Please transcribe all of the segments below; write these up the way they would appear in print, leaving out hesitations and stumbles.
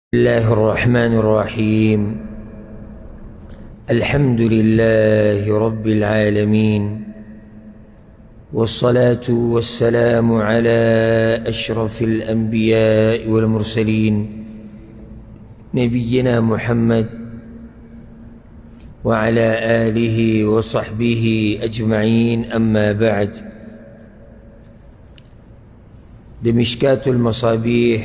الله الرحمن الرحيم. الحمد لله رب العالمين، والصلاة والسلام على أشرف الأنبياء والمرسلين نبينا محمد وعلى آله وصحبه أجمعين. أما بعد، مشكاة المصابيح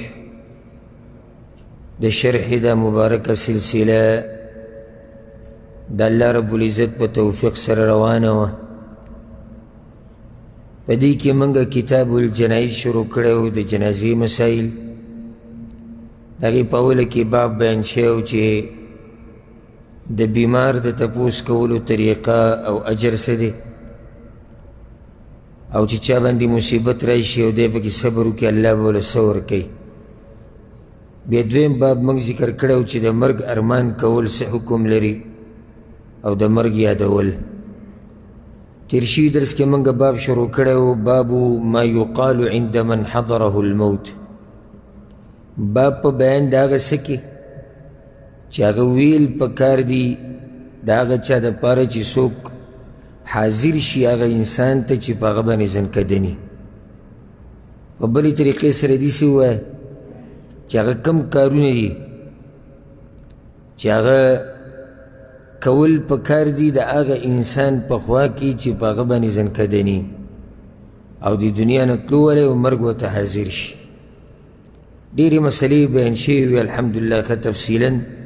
د شرح دا مبارکه سلسله د الله رب العزت په توفیق سره روانه وه. په دې کې موږ کتاب الجنایز شروع کړی و، د جنازې مسایل. د هغې په اوله کې باب بیان شوی و چې د بیمار د تپوس کولو طریقه او اجر څه دی، او چې چا باندې مصیبت راشي او دی پکې صبر وکړي، الله به ورله څه ورکوي. بیا دویم باب موږ ذکر کړی و چې د مرګ ارمان کول څه حکم لري او د مرګ یادول. تیر شوي درس کې موږ باب شروع کړی و، باب ما یقال عند من حضره الموت. باب په بیان د هغه څه کې چې هغه ویل پکار دي د هغه چا دپاره چې څوک حاضر شي هغه انسان ته چې په هغه باندې ځنکدني. په بلې طریقې سره داسې ووایه چې هغه کم کارونه دي چې هغه کول پکار دي د هغه انسان په خوا کې چې په هغه باندې ځنکدني او د دنیا نه تلو ولی او مرګ ورته حاضر شي. ډېرې مسلې بیان شوي وي الحمدلله ښه تفصیلا،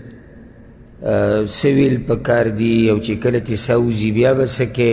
څه ویل پکار دي او چې کله تې ساه وځي بیا به څه کوې،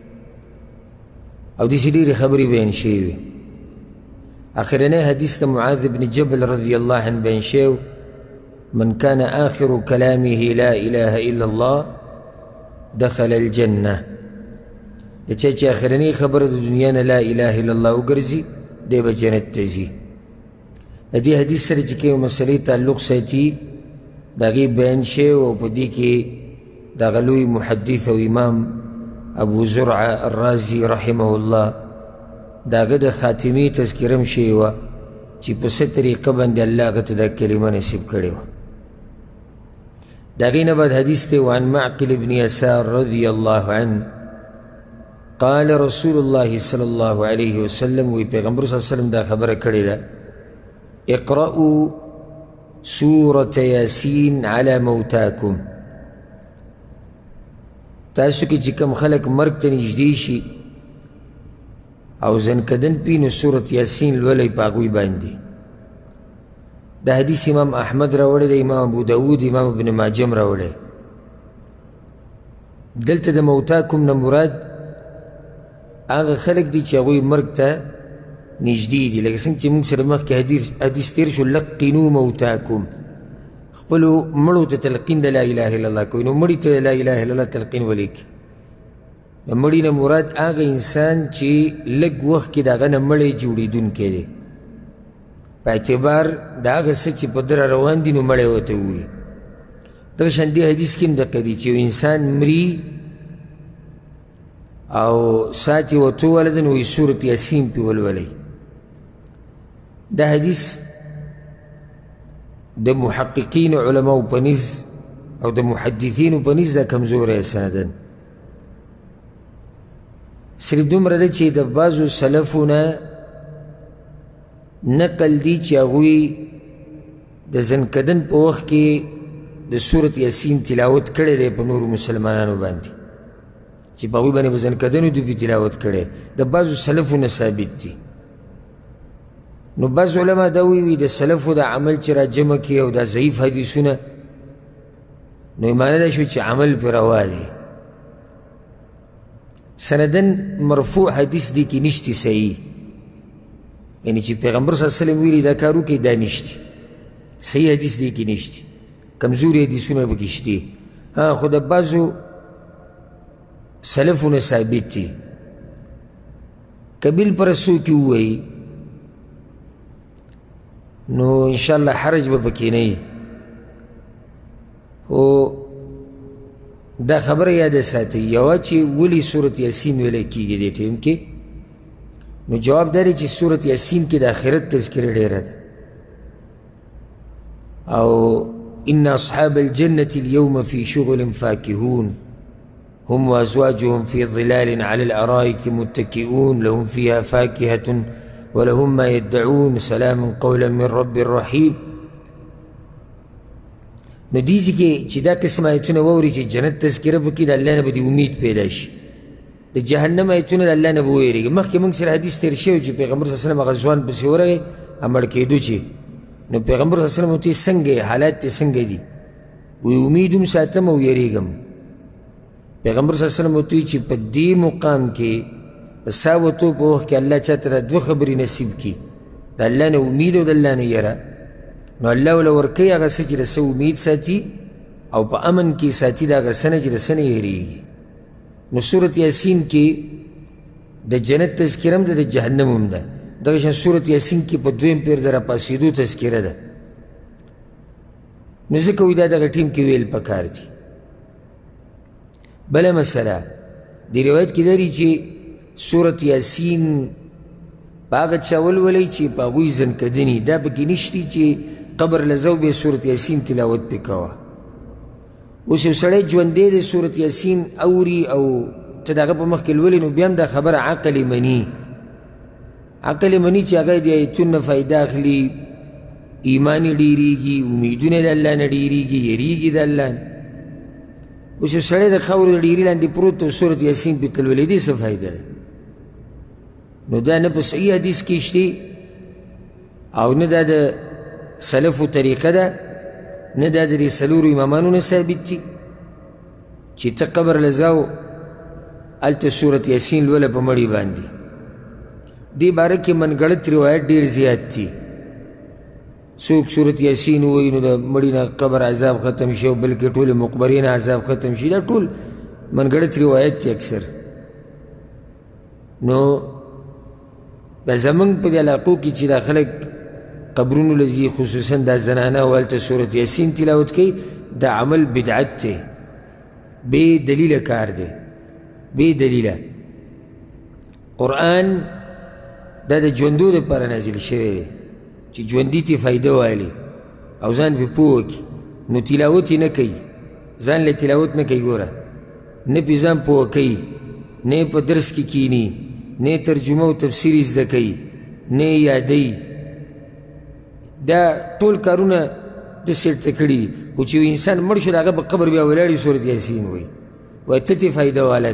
او داسې ډېرې خبرې بیان شوي وي. آخرنی حدیث د معاذ بن جبل رضی الله عنه بیان شوی، من کان آخر کلامه لا اله الا الله دخل الجنه. د چا چې آخرنی خبره د دنیا نه لا اله الا الله وګرځي دی به جنت ته ځي. د دې حدیث سره چې کومې مسلې تعلق ساتي د هغې بیان شوی، او په دې کې د هغه لوی محدث او امام ابو زرعه الرازي رحمه الله د هغه د خاتمې تذکره هم شوې وه چې په څه طریقه باندې الله هغه ته دا کلمه نصیب کړې وه. د هغې نه بعد حدیث دی، وعن معقل بن یسار رضی الله عنه قال رسول الله صلی الله علیه وسلم، وی پیغمبر صلی الله علیه وسلم دا خبره کړې ده، اقرأوا سورة یاسین علی موتاکم. تاسو کې چې کوم خلک مرګ ته نږدې شي او زنکدن پی نو سورت یاسین لولی په هغوی باندې. دا حدیث امام احمد راوړی دی، امام ابو داود، امام ابن ماجه هم راوړی. دلته د موتاکم نه مراد هغه خلک دي چې هغوی مرګ ته نږدې دي، لکه څنګه چې موږ سره مخکې حدیث تیر شو، لقنو موتاکم، خپلو مړو ته تلقین د لا اله الا الله کوي. نو مړي ته لا اله الا الله تلقین ولیکي. د مړي نه مراد هغه انسان چې لږ وخت کې د هغه نه مړی جوړېدونکی دی، په اعتبار د هغه څه چې په ده را روان دي نو مړی ورته ووایي. دغه شان دې حدیث کې هم دقه دي چې یو انسان مري او ساعت یې ورته وولده نو وایي سورت یاسین پې ولولئ. دا حدیث د محققینو علماو په نزد او د محدثینو په نزد دا کمزوری سندن. صرف دومره ده چې د بعضو سلفو نه نقل دي چې هغوی د زنکدن په وخت کې د سورت یاسین تلاوت کړی دی په نورو مسلمانانو باندې، چې په هغوی باندې به زنکدن دوی تلاوت کړی، د بعضو سلفو نه ثابت دي. نو بعض علما دا ویي د سلفو د عمل چې را جمع کړي او دا ضعیف حدیثونه، نو معنی دا شو چې عمل پرې روا دی. سندن مرفوع حدیث دی کې نشتی صحیح، یعنی چې پیغمبر صلی الله علیه وسلم ویلي دا کار وکړئ دا نشتی، صحیح حدیث دی کې نشتی، کمزوري حدیثونه پکې شتي. خو د بعضو سلفونه ثابت دي. که بالپره څوک یې ووایي نو انشاءالله حرج به پکې نه وي. خو دا خبره یاد ساتي، یوه چې ولې سورت یاسین ویلی کېږي دې ټیم کې، نو جواب دا دی چې سورت یاسین کې د آخرت تذکره ډېره ده، او ان اصحاب الجنة اليوم في شغل فاكهون هم وازواجهم في ظلال على الارائك متكئون لهم فيها فاكهة ولهم ما يدعون سلام قولا من رب رحيم. نو دیزی که چی دا قسم آیتونه ووری چی جنت تذکره بکی دا اللہ نبا دی امید پیدا شي دا جهنم آیتونه دا اللہ نبا ویریگی مخی منگ سر حدیث تیر شیو چی پیغمبر صلی اللہ علیہ وسلم غزوان پسی ورگی امر کیدو چی نو پیغمبر صلی اللہ علیہ وسلم تی سنگے حالات تی سنگے دی وی امیدم ساتم و یریگم. پیغمبر صلی اللہ علیہ وسلم تی چی پا دی مقام کی ساوتو پوخ که اللہ چاہتا دا دو خبری نصیب کی دا اللہ نا امید و دا اللہ نا یرا نو اللہ ولا ورکی آغا سا چی دا سا امید ساتی او پا امن کی ساتی دا آغا سنا چی دا سنا یریگی. نو سورت یاسین کی دا جنت تذکرم دا جہنمم دا دغشان سورت یاسین کی پا دویم پیر دا را پاسیدو تذکره دا نو ذکوی دا دا ٹیم کی ویل پکار دی. بلا مسئلہ دی روایت کی داری چی سورت یاسین باغت چاول ولی چی پا غوی زن کدنی دا پکی نشتی چی قبر لزو بے سورت یاسین تلاوت پکوا اسو سڑے جوندے دے سورت یاسین اوری او تداغ پا مخکل ولی نو بیام دا خبر عقل منی عقل منی چی آگای دی ایتون فائدہ اخلی ایمانی ڈیریگی امیدون دا اللہ ندیریگی یریگی دا اللہ اسو سڑے دا خور دا ڈیری لان دی پروت تو سورت یاسین پی تلولی دی سا فائدہ دا نو دا نا پا صحیح حدیث کیشتی او نا دا دا سلف و طریقہ دا نا دا دا سلور امامانو نا ثابت تی چی تا قبر لزاو التا سورت یاسین لولا پا مڑی باندی دی بارکی من گلت روایت دیر زیاد تی سوک سورت یاسین ہوئی نو دا مڑی نا قبر عذاب ختم شو بلکہ طول مقبرین عذاب ختم شو دا طول من گلت روایت تی اکثر نو دا زمانگ پا دی علاقو کی چی دا خلق قبرونو لزی خصوصا دا زنانا والتا سورت یاسین تلاوت کی دا عمل بدعت تے بے دلیل کار دے بے دلیل. قرآن دا دا جوندو دا پارا نازل شوئے دے چی جوندی تی فائدہ والی او زان پی پوکی نو تلاوتی نکی زان لے تلاوت نکی گورا نپی زان پوکی نے پا درس کی کینی نے ترجمہ و تفسیری ازدکی نے یادی دا طول کارونا دا سیٹ تکڑی وچیو انسان مرشد آگا با قبر بیا ولاری سورت یاسین ہوئی و تتی فائدہ والا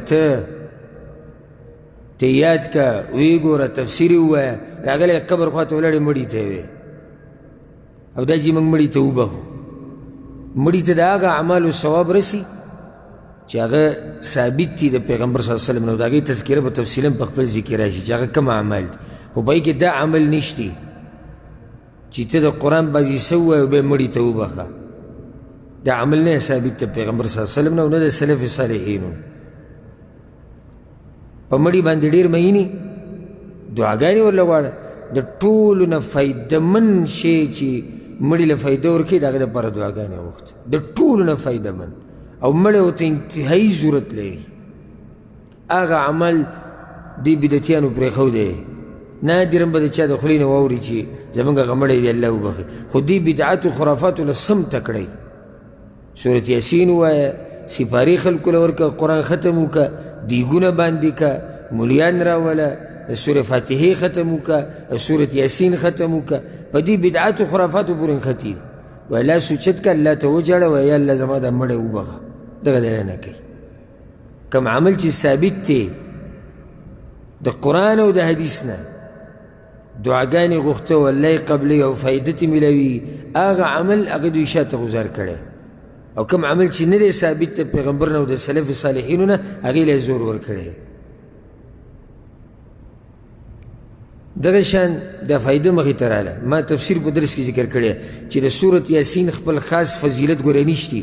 تا یاد کا وی گورا تفسیری ہوا ہے راگا لے قبر خواہتا ولاری مڑی تا ہوئے او دا جی منگ مڑی تا اوبا ہو مڑی تا دا آگا عمال و ثواب رسی چی آگا ثابت تی دا پیغمبر صلی اللہ علیہ وسلم نو دا آگای تذکرہ با تفصیلا پخپل ذکر راشی چی آگا کم عمال دی و بائی که دا عمل نشتی چی تا دا قرآن بازی سوئی و بے مڑی تا اوبا خوا دا عمل نه ثابت تا پیغمبر صلی اللہ علیہ وسلم نو دا سلف صالحینو پا مڑی باندی دیر مہینی دعاگانی والا وارا دا طولو نا فائدہ من شے چی مڑی لفائدہ ورکی دا دا پارا دعاگانی وقت دا طولو نا فائدہ من او مڑے ہوتا انتہائی ضرورت لیری آغا عمل دی بدتیانو پریخو دے نادرم با دا چا دا خلین واوری چی زمانگا غمڑے دی اللہ بخی خود دی بدعات و خرافاتو لسم تکڑی سورت یاسین ہوا ہے سپاری خلکو لورکا قرآن ختمو کا دیگونا باندی کا ملیان راولا سور فاتحی ختمو کا سورت یاسین ختمو کا پا دی بدعات و خرافاتو پورن خطیر و اللہ سوچت کا اللہ تا وجاڑا و یا اللہ زمان دا مڑے او بغا دا دلانا کئی کم عمل چی ثابت تے دا قرآن و دا حدیثنا دعاگانی غختا و اللہ قبلی و فائدتی ملوی آغا عمل آغا دو اشاعت غزار کرے او کم عمل چی ندے ثابت تا پیغمبرنا و دا سلف صالحینونا آغی لے زور ور کرے دغشان دا فائدہ مخی ترالا ما تفسیر پا درس کی ذکر کرے چی دا سورت یاسین خپل خاص فضیلت گورے نشتی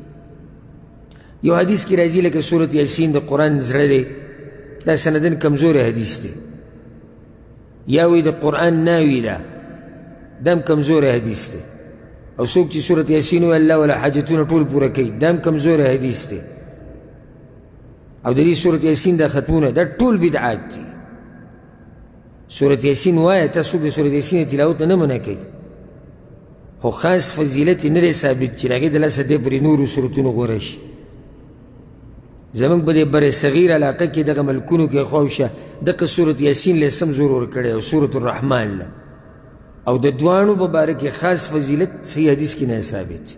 یو حدیث کی رازی لکہ سورت یاسین دا قرآن زرہ دے دا سندن کمزور حدیث دے یاوی دا قرآن ناوی دا دام کمزور حدیث دے او سوک چی سورت یاسینو اللہ والا حاجتون طول پورا کئی دام کمزور حدیث دے او دا دی سورت یاسین دا ختمون دا طول بدعات دی سورت یاسین وایا تا سوک دا سورت یاسین تلاوت نمنا کئی خو خاص فضیلت نه دی ثابت چې هغې د لاسه دی پرې نورو صورتونو غوره شي. زمونږ په دې بر صغیر علاقه کې دغه ملکونو کې خواوشه دغه صورت یاسین له سم زور ورکړی او صورت الرحمن له، او د دواړو په باره کې خاص فضیلت صحیح حدیث کې نه ثابت.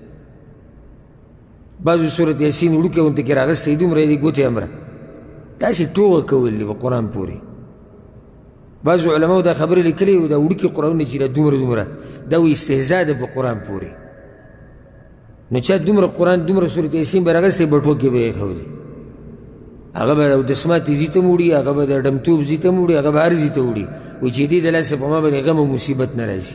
بعضو صورت یاسین وړوکی غونته کې راغستی دومره یې د ګوتې امره داسې ټوغه کول دي په قرآن پورې. بعضو علماو دا خبرې لیکلې و دا وړوکي قرآنونه چې دا دومره دا و استهزا ده په قرآن پورې. نو چا دومره قرآن دومره صورت یاسین به راغستی بټوه کې به یې ښودی، هغه به اودسمات ځي ته هم وړي، هغه به د ډمتوب ځي ته هم وړي، هغه به هر ځي ته وړي، وایي چې دې د لاسه په ما باندې غم او مصیبت نه راځي.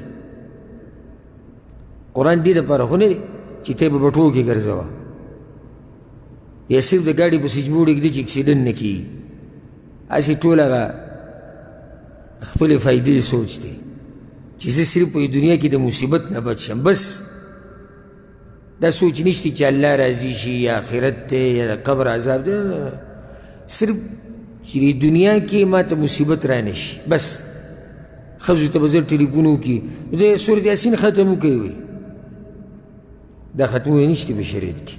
قرآن دې دپاره خو نه دی چې ته یې په بټوو کې ګرځوه، یا صرف د ګاډي په سجمو ږدي چې اکسیډنټ نه کېږي. هسې ټول هغه خپلې فایدې سوچ دی چې زه صرف په دنیا کې د مصیبت نه بچ شم، بس دا سوچ نشتی چې الله راضي شي یا آخرت دی یا د قبر عذاب دی، صرف چې دنیا کې ما ته مصیبت را نه شي. بس ښځو ته به زه ټلیفون وکړي د سورت یاسین ختم وکړئ وایي، دا ختمونه نشته په شریعت کې.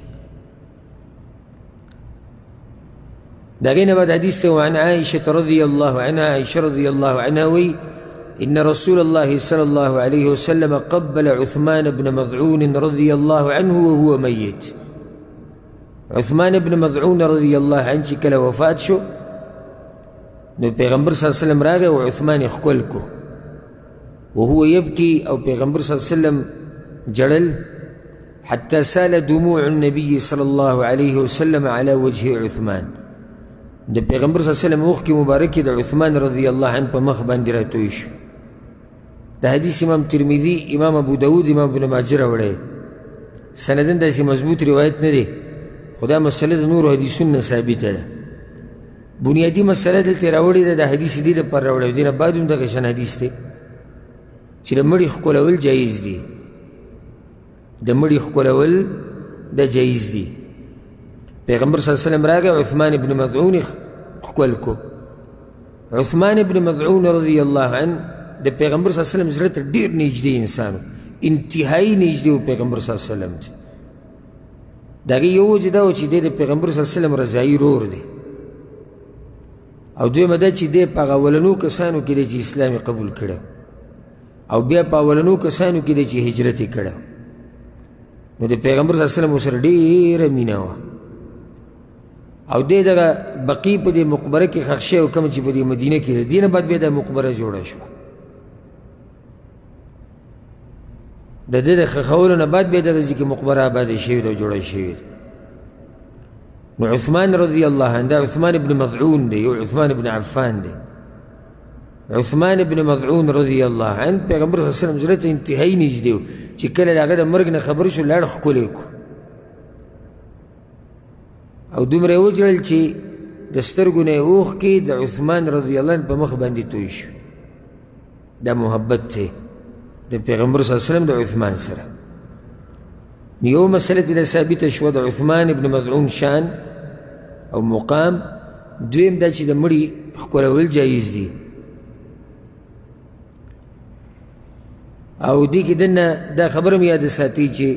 د هغې نه بعد حدیث ته وعن عائشة رضی الله عنها، عائشة رضی الله عنها وایي إن رسول الله صلى الله عليه وسلم قبل عثمان بن مظعون رضي الله عنه وهو ميت. عثمان بن مظعون رضي الله عنه چې کله وفات شو نو پیغمبر صلی الله علیه وسلم راغی او عثمان یې ښکل کو وهو يبكي، او پیغمبر صلی الله علیه وسلم جړل حتى سال دموع النبي صلى الله عليه وسلم على وجه عثمان. د پیغمبر صلی الله علیه وسلم اوښکې مبارکې د عثمان رضی الله عنه په مخ باندې راتوی شو. دا حدیث امام ترمذي، امام ابو داود، امام ابن ماجه راوړی، سندن داسې مضبوط روایت نه دی، خو دا مسله د نورو حدیثونو نه ثابته ده. بنیادي مسله دلته راوړې ده، دا حدیث دې دپاره راوړی، دې نه بعد هم دغه شان حدیث دی چې د مړي ښکلول جایز دي، د مړي ښکلول دا جایز دي. پیغمبر صلی الله علیه وسلم راغی عثمان ابن مظعون ښکل کو. عثمان ابن مظعون رضی الله عنه د پیغمبر صلی الله علیه وسلم زړه ته ډېر نږدې انسان و، انتهایي نږدې و پیغمبر صلی الله علیه وسلم ته. د هغې یو وجه دا و چې دی د پیغمبر صلی الله علیه وسلم رضایي رور دی، او دویمه دا چې دی په هغه اولنو کسانو کې دی چې اسلام یې قبول کړی، او بیا په اولنو کسانو کې دی چې هجرت یې کړی. نو د پیغمبر صلی الله علیه وسلم ورسره ډېره مینه وه، او دی دغه بقي په دې مقبره کې ښخ شوی او کومه چې په دې مدینه کې ده، دې نه بعد بیا دا مقبره جوړه شوه. د ده د ښخولو نه بعد بیا دغه ځای کې مقبره آباده شوې ده او جوړه شوې ده. نو عثمان رضی الله عنه، دا عثمان ابن مظعون دی، یو عثمان ابن عفان دی. عثمان ابن مظعون رضی الله عنه پیغمبر صلی الله علیه وسلم زړه ته انتهایي نږدې و چې کله د هغه د مرګ نه خبر شو لاړ ښکلی کړو، او دومره یې وجړل چې د سترګو نه یې اوښکې د عثمان رضی الله عنه په مخ باندې توی شو. دا محبت دی د پیغمبر صلی الله علیه وسلم د عثمان سره. یو مسله چې دا ثابته شوه د عثمان ابن مظعون شان او مقام، دویم دا چې د مړي ښکلول جایز دي. او دې کې دنه دا خبره مې یاده ساتي چې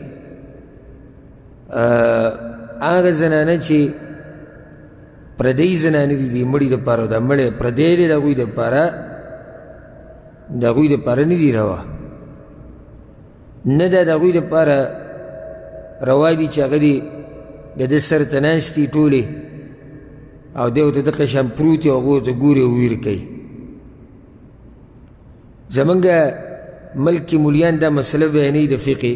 هغه زنانه چې پردۍ زنانې دي د مړي دپاره، دا مړی پردی دی، د هغوی دپاره نه دي روا، نه دا د هغوی دپاره روا دي چې هغه دي د ده سر ته ناست دي ټولې او دی ورته دغه شان پروت وي او هغوی ورته ګوري او ویر کوي. زمونږ ملک کې مولیان دا مسله بیانوي د فقې،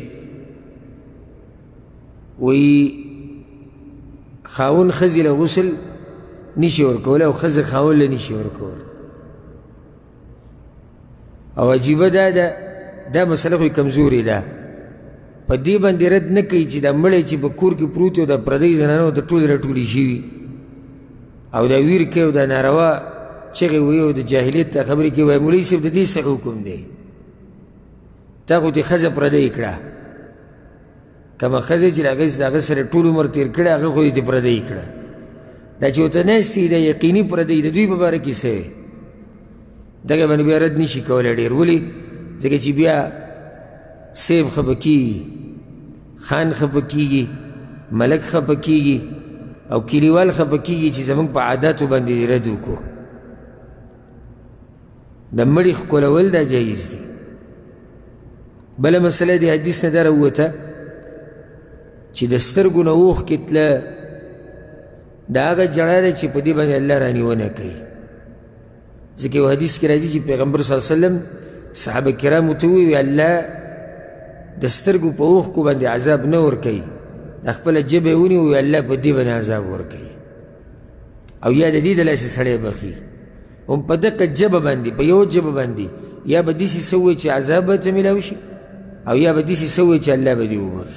وایي خاون ښځې له غسل نشي ورکولی او ښځه خاون له نشي ورکولی. او عجیبه دا مسله خو کمزورې ده، په دې باندې رد نه کوي چې دا مړی چې په کور کې پروت او د پردۍ زنانو د ټولې راټولې شوي او دا ویر کوي او دا ناروا چغې وایي او د جاهلیت خبرې کوي، وایي مولوي صاحب د دې څه حکم دی؟ تا خو دې ښځه پردۍ کړه، کومه ښځه چې د هغه سره ټول عمر تېر کړی هغه خو دې پردۍ کړه. دا چې ورته ناست دي دا یقیني پردۍ د دوی په باره کې څه وی؟ دغه باندې بیا رد نشي کولی ډېر. ولې؟ ځکه چې بیا سیب خفه کیږي، خان خفه کیږي، ملک خفه کیږي او کلیوال خفه کیږي چې زموږ په عاداتو باندې دې رد وکړو. د مړي ښکلول دا جایز دی. بله مسله د حدیث نه دا راووته چې د سترګو نه اوښکې تله دا هغه جړه ده چې په دې باندې الله رانیونه کوي. ځکه یو حدیث کې راځي چې پیغمبر صلی الله علیه وسلم صحابه کرامو ته وویل الله د سترګو په اوښکو باندې عذاب نه ورکوي، د خپله ژبه یې ونیو الله په دې باندې عذاب ورکوي او یا د دې دلاسې سړی بخي هم په دقه ژبه باندې په یو ژبه باندې یا به داسې څه ووایي چې عذاب به ته میلاو شي او یا به داسې څه ووایي چې الله به دې وبخي.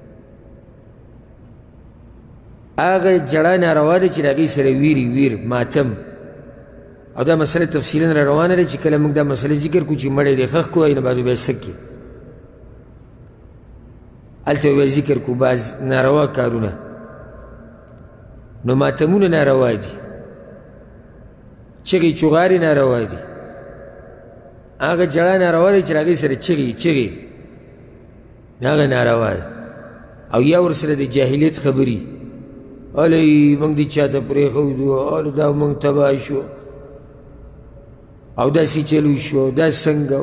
هغه جړه ناروا ده چې د هغې سره ویر ماتم او دا مسله تفصیلا را روانه ده چې کله موږ دا مسله ذکر کړو چې مړی دې ښخ کړو نه بعد بیا څه کړي هلته بیا ذکر کړو بعض ناروا کارونه. نو ماتمونه ناروا دي، چغې چغارې ناروا دي، هغه جړه ناروا ده چې د هغې سره چغې هغه ناروا ده. او یا ورسره د جاهلیت خبرې الی موږ دې چاته پرېښودو او دا موږ تباه شو او داسې چلو شو دا څنګه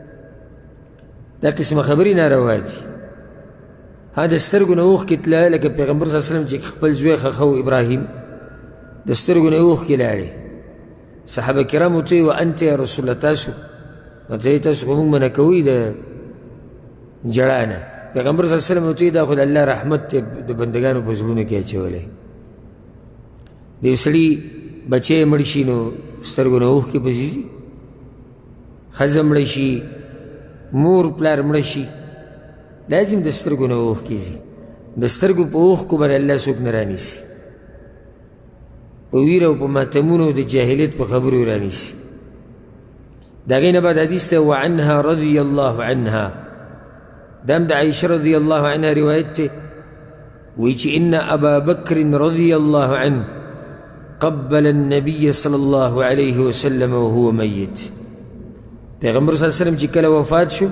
دا قسمه خبرې ناروا دي. ها د سترګو نه اوښکې تله لکه پیغمبر صلی الله علیه وسلم چې خپل زوی خښو ابراهیم د سترګو نه اوښکې لاړې صحابه کرامو ته و انت یا رسول الله تاسو ورته تاسو خو موږ منع کوئ د جړا نه. پیغمبر صلی الله علیه وسلم ورته دا خو د الله رحمت دی د بندګانو په زړونو کې اچولی. د یو سړي بچی مړ شي نو سترګو نه اوښکې پسې ځي، ښځه مړه شي، مور پلار مړه شي، لازم د سترګو نه اوښکې ځي. د سترګو په اوښکو باندې الله څوک نه رانیسي، په ویر او په ماتمونو د جاهلیت په خبرو رانیسي. د هغې نه بعد حدیث ته وعنها رضی الله عنها دا هم د عایشه رضی الله عنها روایت دی وایي چې ان ابا بکر رضی الله عنه قبل النبي صلی الله علیه وسلم وهو میت. پیغمبر صلی الله علیه وسلم چې کله وفات شو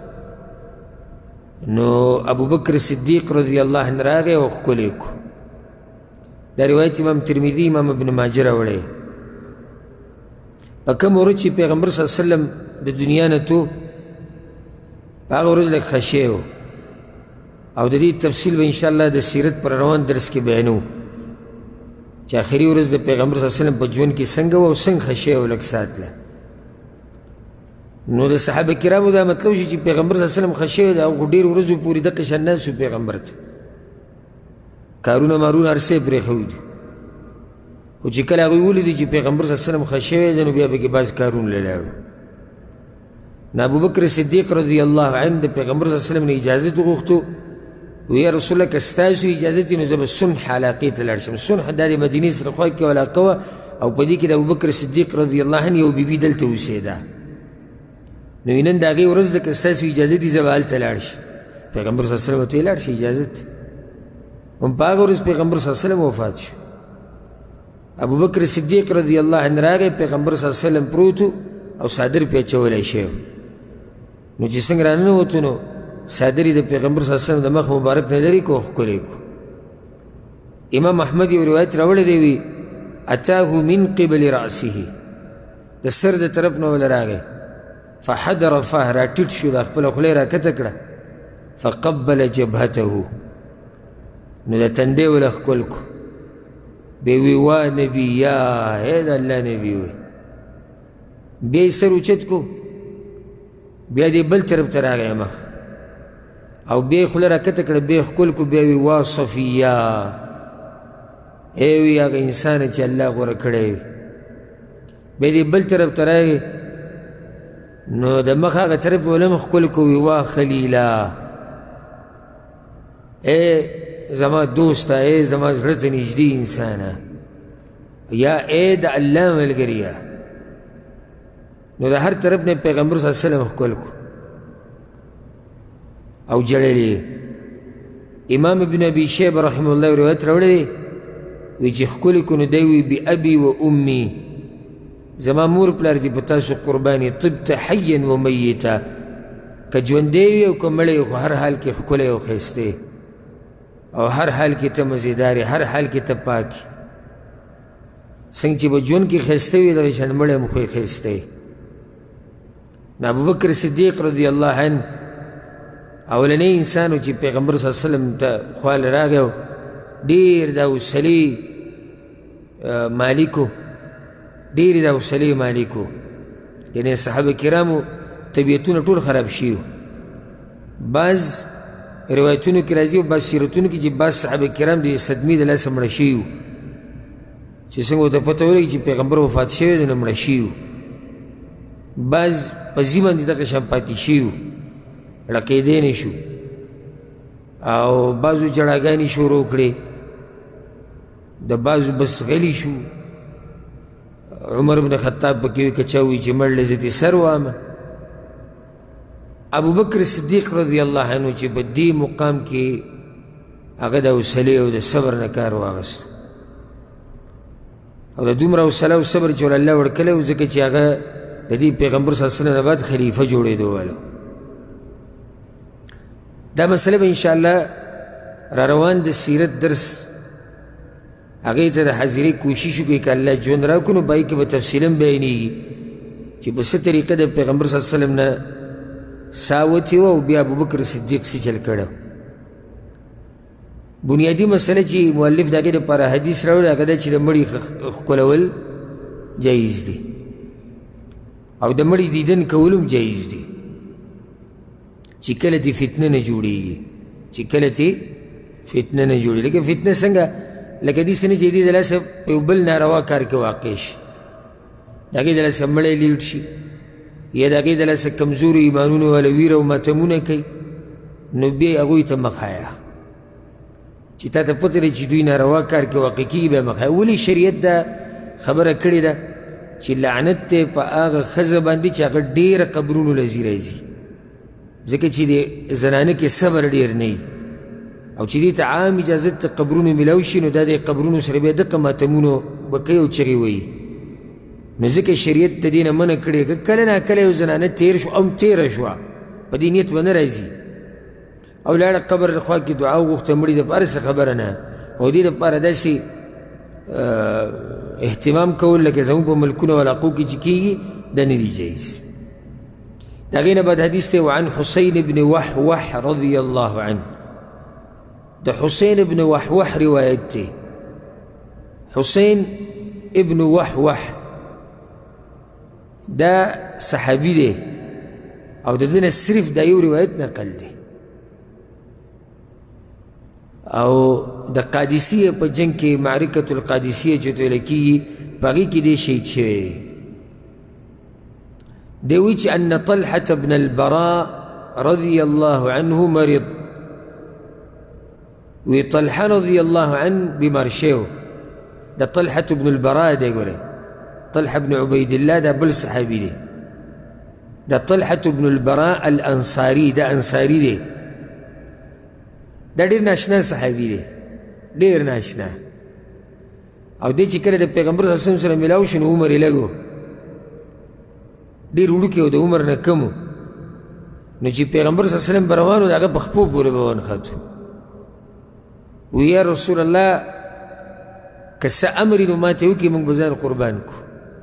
نو ابو بکر صدیق رضی الله عنه راغی او ښکلی کړو. دا روایت امام ترمذي امام ابن ماجه راوړی. په کوم ورځ چې پیغمبر صلی الله علیه وسلم د دنیا نه تو په هغه ورځ لږ خشی و او د دې تفصیل به انشاءالله د سیرت پر روان درس کې بیانو چې آخري ورځ د پیغمبر صلی الله علیه وسلم په ژوند کې څنګه و او څنګه خشی و لږ ساتله. نو د صحابه کرامو دا مطلب شي چې پیغمبر صلی الله علیه وسلم خشی و د هغو ډېرو ورځو پورې دقه شان ناست و پیغمبر ته کارونه مارونه هر څه یې پرېښودي خو چې کله هغوی ولیدي چې پیغمبر صلی الله علیه وسلم خشی دی نو بیا پکې بعض کارونه له لاړو. نو ابوبکر صدیق رضی الله عنه د پیغمبر صلی الله علیه وسلم نه اجازت وغوښتو وی یا رسول الله که ستاسو اجازت وي نو زه به صنح علاقې ته لاړ شم. صنح دا د مدینې سره خوا کې علاقه وه او په دې کې د ابوبکر صدیق رضی الله عنه یو بیبي دلته اوسېده. نو نن د هغې ورځ ده که ستاسو اجازت وي زه به هلته لاړ شم. پیغمبر صلی الله علیه وسلم ورته ویې لاړ شي اجازت. هم په هغه ورځ پیغمبر صلی الله علیه وسلم وفات شو. ابوبکر صدیق رضی الله عنه راغی پیغمبر صلی الله علیه وسلم پروت او څادر پرې اچولی شوی نو چې څنګه راننوتو نو څادر یې د پیغمبر صلی الله علیه وسلم د مخ مبارک نه لرې کړو ښکلی کړو. امام احمد یو روایت راوړی دی وي اتاه من قبل رأسه د سر د طرف نه وله راغی فحدر فاه را ټیټ شو دا خپله خوله یې راکته کړه فقبل جبهته نو د تندې وله ښکل کړو بیا وی وا نبي یا ای د الله نبي وی بیا یې سر اوچت کو بیا دې بل طرف ته راغی مخ او بیا یې خوله راکته کړه بیا یې ښکل کو بیا وی وا صفیه ای وی هغه انسانه چې الله غوره کړی وي بیا دې بل طرف ته راغی نو د مخ هغه طرف به ولم ښکل کو وی وا خلیله ای زما دوسته ای زما زړه ته نږدې انسانه یا ای د الله ملګریه نو د هر طرف نه پیغمبر صلی الله علیه وسلم ښکل کو او جړلی. امام ابن ابي شیبه رحمه الله روایت راوړی دی وی چې ښکلي کو نو دی وی بابي و امي زما مور پلار دي په تاسو قرباني طبت حیا و میتا که ژوندی وي او که مړی خو هر حال کې ښکلی او ښایستی او هر حال کې ته مزیدار هر حال کې ته پاک څنګه چې به ژوند کې ښایسته وي دغه شان مړی هم خو یې ښایستی نو ابوبکر صدیق رضی الله عنه اولنی انسان و چې پیغمبر صلی الله علیه وسلم ته خواله راغی او ډېر د حوصلې مالک و ډېرې د حوصلې مالک و یعنې صحابه کرامو طبیعتونه ټول خراب شوي وو بعض روایتونو کې راځي او بعض سیرتونو کې چې بعض صحابه کرام د صدمې د لاسه مړه شوي وو چې څنګه ورته پته ولګي چې پیغمبر وفات شوی دی نو مړه شوي وو بعض په ځي باندې دغه شان پاتې شوي وو ړقېدی نه شو او بعضو جړاګانې شروع کړې د بعضو بس غلی شو عمر بن خطاب پکې وي که چا وایي چې مړ له زه سر وامه ابوبکر صدیق رضی الله عنه چې په دې مقام کې هغه د حوصلې او د صبر نه کار واخیست او د دومره حوصله او صبر چې الله ورکړی و ځکه چې هغه د دې پیغمبر صلی الله علیه وسلم نه بعد خلیفه جوړېدو والا دا مسله به انشاءالله را روان د سیرت درس هغې ته د حاضرۍ کوشش وکړئ که الله ژوند راکړو نو په هغې کې به تفصیلا بیانېږي چې په څه طریقه د پیغمبر صلی الله علیه وسلم نه ساه وتې وه او بیا ابوبکر صدیق څه چل کړی بنیادي مسله چې مؤلف د هغې دپاره حدیث راوړی هغه ده چې د مړي ښکلول جایز دي او د مړي دیدن کول هم جایز دي چې کله دې فتنه نه جوړېږي چې کله دې فتنه نه جوړېږي لکه فتنه څنګه لکه داسې نه چې دې د لاسه په یو بل ناروا کار کې واقع شي د هغې د لاسه مړی لیډ شي یا د هغې د لاسه کمزورو ایمانونو والا ویره او ماتمونه کوي نو بیا هغوی ته مخایه چې تا ته پته لري چې دوی ناروا کار کې واقع کېږي بیا مخایه ولې شریعت دا خبره کړې ده چې لعنت دی په هغه ښځه باندې چې هغه ډېره قبرونو له ځي راځي ځکه چې د زنانه کې صبر ډېر نه وي او چې دې ته عام اجازت ته قبرونو میلاو شي نو دا د قبرونو سره بیا دقه ماتمونو به کوي او چغې وایي نو ځکه شریعت د دې نه منع کړې که کله ناکله یو زنانه تېر شو او تېره شوه په دې نیت به نه راځي او لاړه قبر خوا کې دعا وغوښته مړي دپاره څه خبره نه او دې دپاره داسې اهتمام کول لکه زموږ په ملکونو او علاقو کې چې کېږي دا نه دي جایز د هغې نه بعد حدیث دی وعن حسین بن وحوح رضی الله عنه د حسین ابن وحوح روایت دی حسین ابن وحوح دا صحابي دی او د ده نه صرف دا یو روایت نقل دی او د قادسیه په جنگ کې معرکة القادسیه چې ورته ویل کېږي په هغې کې دی شهید شوی دی دی وایي چې ان طلحة بن البراء رضی الله عنه مرض وی طلحه رضی الله عنه بیمار شوی دا طلحة بن البراء دی ګوره طلحة بن عبید الله دا بل صحابي دی دا طلحة بن البراء الانصاري دا انصاري دی دا ډېر ناشنا صحابي دی ډېر ناشنا او دی چې کله د پیغمبر صلی الله علیه وسلم سره میلاو شو نو عمر یې لږ و ډېر وړوکی و د عمر نه کم و نو چې پیغمبر صلی الله علیه وسلم به روان و د هغه په خپو پورې به ونښتو وی یا رسول الله که څه امر نو ما ته وکړي موږ به ځان قربان کړو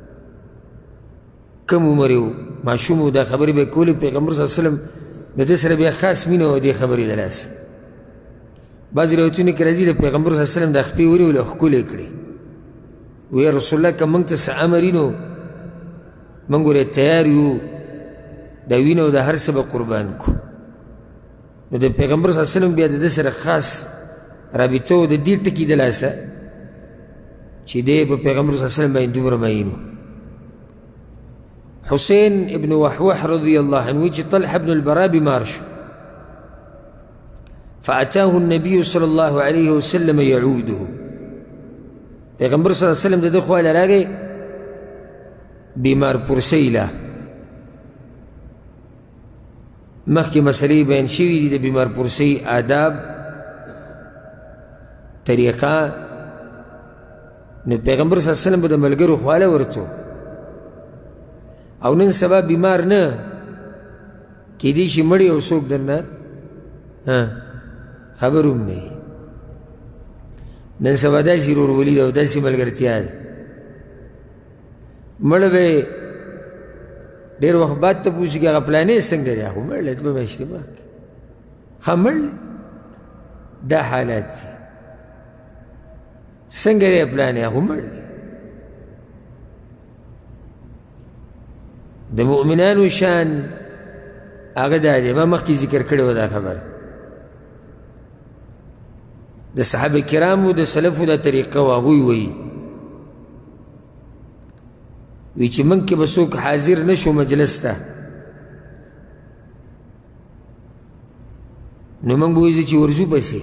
کم عمر یې و ماشوم و دا خبرې به یې کولې پیغمبر صلی الله علیه وسلم د ده سره بیا خاص مینه وه دې خبرې د لاسه بعضې روایتونو کې راځي د پیغمبر صلی الله علیه وسلم دا خپې ونیولې او ښکلې کړې وی یا رسول الله که موږ ته څه امر نو موږ ورې تیار یو د وینه او د هر څه به قربان کړو نو د پیغمبر صلی الله علیه وسلم بیا د ده سره خاص رابطه و د دې ټکي د لاسه چې دی په پیغمبر صلی الله علیه وسلم باندې دومره مین و حسین ابن وحوح رضی الله عنه چې طلحه بن البراء بیمار شو فأتاه النبي صلى الله عليه وسلم يعوده پیغمبر صلی الله علیه وسلم د ده خواله راغی بیمار پرسۍ له مخکې مسلې بیان شوي دي د بیمار پرسۍ آداب طریقه نو پیغمبر صلی الله علیه وسلم به د ملګرو خواله ورته او نن سبا بیمار نه کیدای شي مړی او څوک درنه خبر هم نه وي. نن سبا داسې ورورولي ده او داسې ملګرتیا ده، مړه به یې ډېر وخت بعد تپوس کړي هغه پلانې څنګه دی؟ خو مړ دی، دوه میاشتې مخکې ښه مړ دی. دا حالات دي. څنګه دی پلانې؟ خو مړ دی. د مؤمنانو شان هغه دا دی، ما مخکې ذکر کړې وه دا خبره. د صحابه کرامو د سلفو دا طریقه وه، هغوی وایي وی چې موږ کې به څوک حاضر نه شو مجلس ته، نو موږ به وایي چې ورځو پسې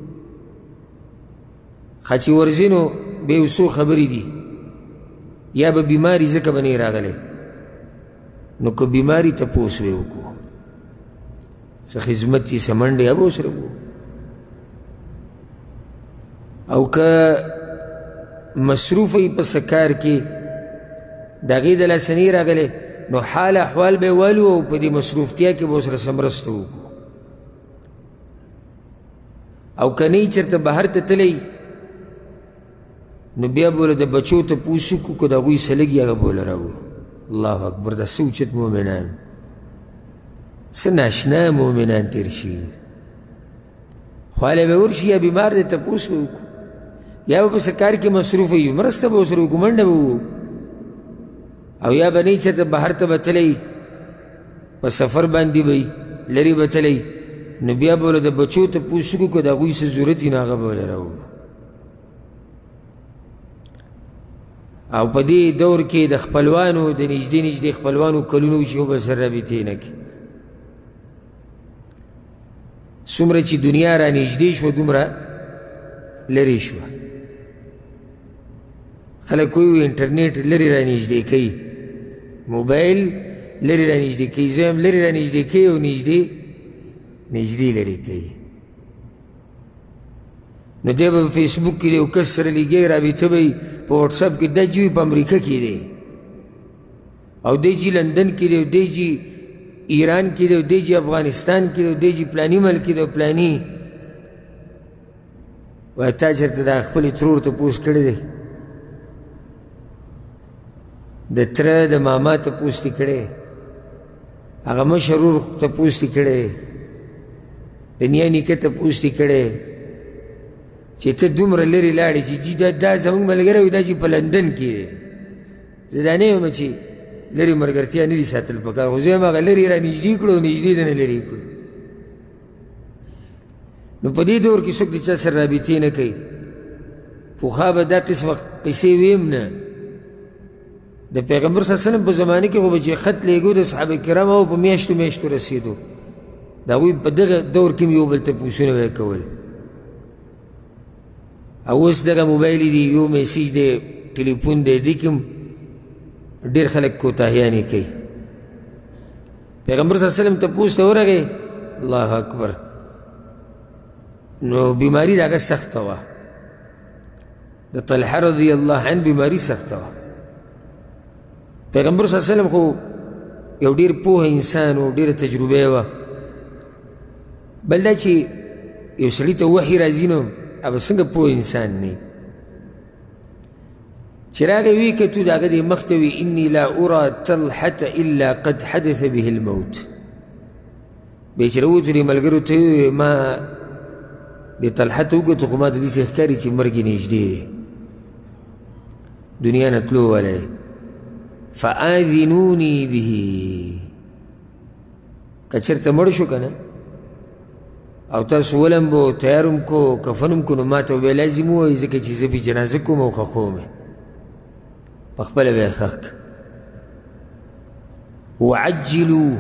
ښه چې ورځې نو بیا یو څو خبرې دي، یا به بیماري ځکه به نه راغلی، نو که بیماري تپوس به وکړو، څه خدمت یې څه منډې به ورسره وکړو، او که مصروفه یې په څه کار کې د هغې د لاسه نه راغلی، نو حال احوال به یې والو او په دې مصروفتیا کې به ورسره څه مرسته وکړو. او که نه یې چېرته بهر ته تللی، نو بیا به د بچو تپوس وکړو، که د هغوی څه لږي هغه به له راوړو. الله اکبر! دا څه اوچت مؤمنان، څه ناشنا مؤمنان تېر شوي. خواله به ورشي یا بیمار دی تپوس به وکړو، یا به په څه کار کې مصروفه یو، مرسته به ورسره وکړو، منډه به ووهو. او یا به نه یې چېرته بهر ته به تلی، په سفر باندې به لرې به تلی، نو بیا به له د بچو تپوس وکړو، که د هغوی څه ضرورت وي نو هغه به له راوړو. او په دې دور کې د خپلوانو د نږدې نږدې خپلوانو کلونه وشي، یو بل سره رابطې نه کړي. څومره چې دنیا را نږدې شوه دومره لرې شوه. خلک وایي انټرنیټ لرې را نږدې کوي، موبایل لرې را نږدې کوي، زه هم لرې را نږدې کوي او نږدې لرې کوي. نو دی به په فیسبوک کې د یو کس سره لیږي، رابطه به یې په واټساپ کې، دا چې په امریکا کې دی، او دی چې لندن کې دی، او دی چې ایران کې دی، او دی چې افغانستان کې دی، او دی چې پلاني ملک کې دی، او پلاني. وایي تا چېرته دا خپلې ترور تپوس کړی دی؟ د تره د ماما تپوس دې کړی؟ هغه مشر ورور تپوس دې کړی؟ د نیا نیکه تپوس دې کړی؟ چې ته دومره لرې لاړې چې جي دا زموږ ملګری وي، دا چې په لندن کې دی. زه دا نه یم چې لرې ملګرتیا نه دي ساتل پکار، خو زه یم هغه لرې را نږدې کړو، نږدې نه لرې کړو. نو په دې دور کې څوک د چا سره رابطې نه کوي. پخوا به دا قسمه قصې ویم نه. د پیغمبر صلی الله علیه وسلم په زمانه کې خو به چې خط لیږو د صحابه کرامو او په میاشتو میاشتو رسېدو، د هغوی په دغه دور کې یو بل تپوسونه به یې کول. او اوس دغه موبایل دی، یو میسیج دی، ټلیفون دی، دې کې هم ډېر خلک کوتاهیانې کوي. پیغمبر صلی الله علیه وسلم تپوس ته ورغی، الله اکبر، نو بیماري د هغه سخته وه، د طلحه رضی الله عنه بیماري سخته وه. پیغمبر صلی الله علیه وسلم خو یو ډېر پوه انسان و، ډېره تجربه یې وه. بل دا چې یو سړي ته وحي راځي نو هغه څنګه پوه انسان نه وي. چې راغی ویې کتو د هغه دې مخ ته وي، اني لا ارى طلحة الا قد حدث به الموت. بیچاره ووتو دې ملګرو ته ویې ما دې طلحه ته وکتو، خو ما ته داسې ښکاري چې مرګ یې نږدې دی، دنیا نه تلو والی دی. فآذنوني به، که چېرته مړ شو که نه او تاسو ولمبو تیارم کو کفنم کو، نو ما ته به لازم ووایي، ځکه چې زه به جنازه کوم او ښخوم یې، په خپله به یې ښخ که. وعجلو،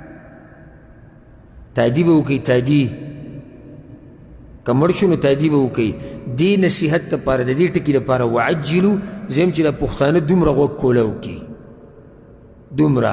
تادي به وکړئ، تادي که مړ شو نو تادي به وکړئ. دې نصیحت دپاره، د دې ټکي دپاره وعجلو، زه یم چې دا پښتانه دومره غوږ کوله وکړي، دومره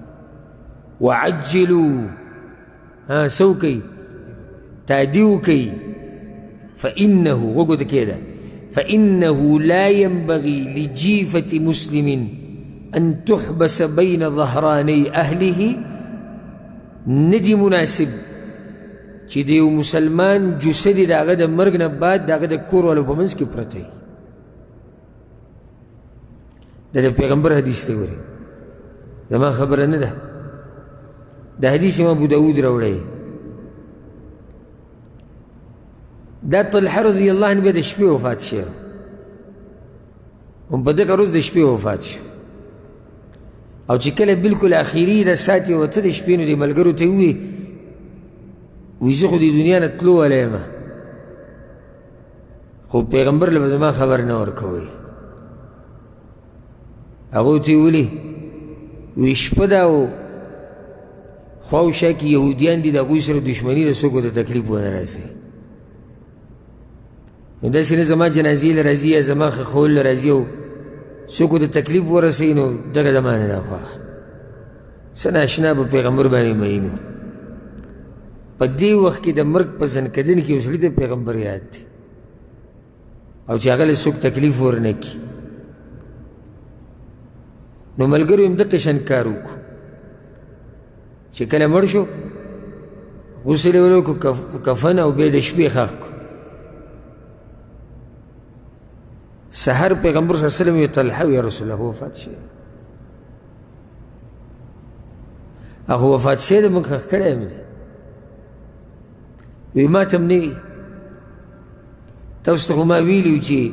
وعجلو، څه وکړئ؟ تادي وکړئ. فإنه، وګو ته کېده، فإنه لا ينبغي لجيفة مسلم أن تحبس بين ظهراني أهله ندی مناسب چې د یو مسلمان جسد د هغه د مرګ نه بعد د هغه د کور والو په منځ کې پرته وي. دا د پیغمبر حدیث ته ګورئ، زما خبره نه ده، دا حدیث امام ابو داود راوړی. دا طلحه رضی الله عنه به د شپې وفات شو، هم په دغه ورځ د شپې وفات شو، او چې کله بلکل آخري د ساعت یې وته د شپې نو دې ملګرو ته ووایي وایي زه خو د دنیا نه تلو والی یم، خو پیغمبر له به زما خبر نه ورکوئ. هغه ورته یې ولې وایي شپه ده او خوا او شا کې یهودیان دي، د هغوی سره دښمني ده، څوک ورته تکلیف ونه رسوي. نو داسې نه زما جنازې له راځي یا زما ښخول له راځي او څوک ورته تکلیف ورسوي، نو دغه زما نه ده خوښ. څه ناشنا په پیغمبر باندې مین و. په دې وخت کې د مرګ په ځنکدن کې یو سړي ته پیغمبر یاد دی او چې هغه له څوک تکلیف ورنه کړي. نو ملګرو هم دقه شان کار وکړو چې کله مړ شو غسل یې ولې وکړو، کفن او بیا د شپې ښخ کړو. سحر پیغمبر صلی الله علیه وسلم یې طلحه یا رسول الله وفات شوی، هغه وفات شوی دی، موږ ښخ کړی یم دی. وی ما ته هم نه وي، تاسو ته خو ما ویلي وو چې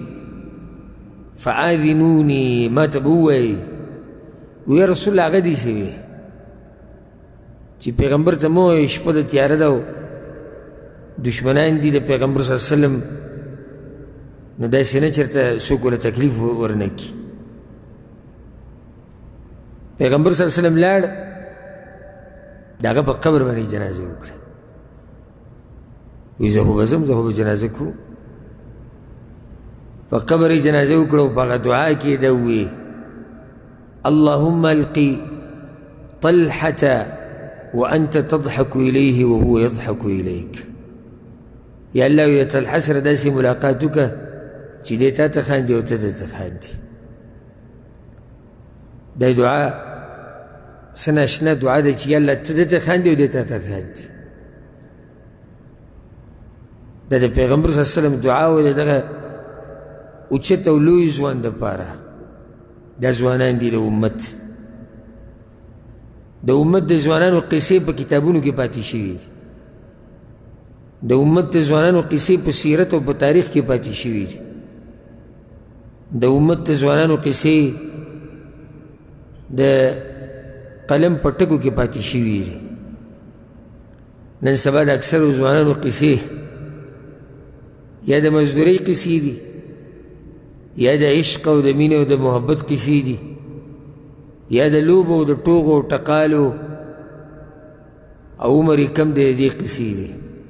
فآذنوني، ما ته به ووایي وی یا رسول الله هغه داسې وي چې پیغمبر ته مه وایي شپه د تیاره ده او دشمنان دي د پیغمبر صلی الله علیه وسلم، نو داسې نه چېرته څوک ورله تکلیف ورنه کړي. پیغمبر صلی الله علیه وسلم لاړ، د هغه په قبر باندې جنازه وکړه. وی زه خو به ځم، زه خو به جنازه کوم. په قبر یې جنازه وکړه او په هغه دعا کې یې ده وویې اللهم القي طلحة وأنت تضحك إليه وهو يضحك إليك. یا الله وی طلحه سره داسې ملاقات وکړه چې دی تا ته خاندي او ته ده ته خاندي. دا دعا څه ناشنا دعا ده چې یا الله ته ده ته خاندي او دی تا ته خاندي. دا د پیغمبر صلی الله علیه وسلم دعا و، د دغه اوچت او لوی ځوان دپاره. دا ځوانان دي د امت، د امت د ځوانانو قصې په کتابونو کې پاتې شوي دي، د امت د ځوانانو قصې په سیرت او په تاریخ کې پاتې شوي دي، د امت د ځوانانو قصې د قلم په ټکو کې پاتې شوي دي. نن سبا د اکثرو ځوانانو قصې یا د مزدورۍ قصې دي، یا د عشق او د مینې او د محبت قصې دي، یا د لوبو او د ټوغو او ټقالو او عمر یې کم دی د دې قصې دي،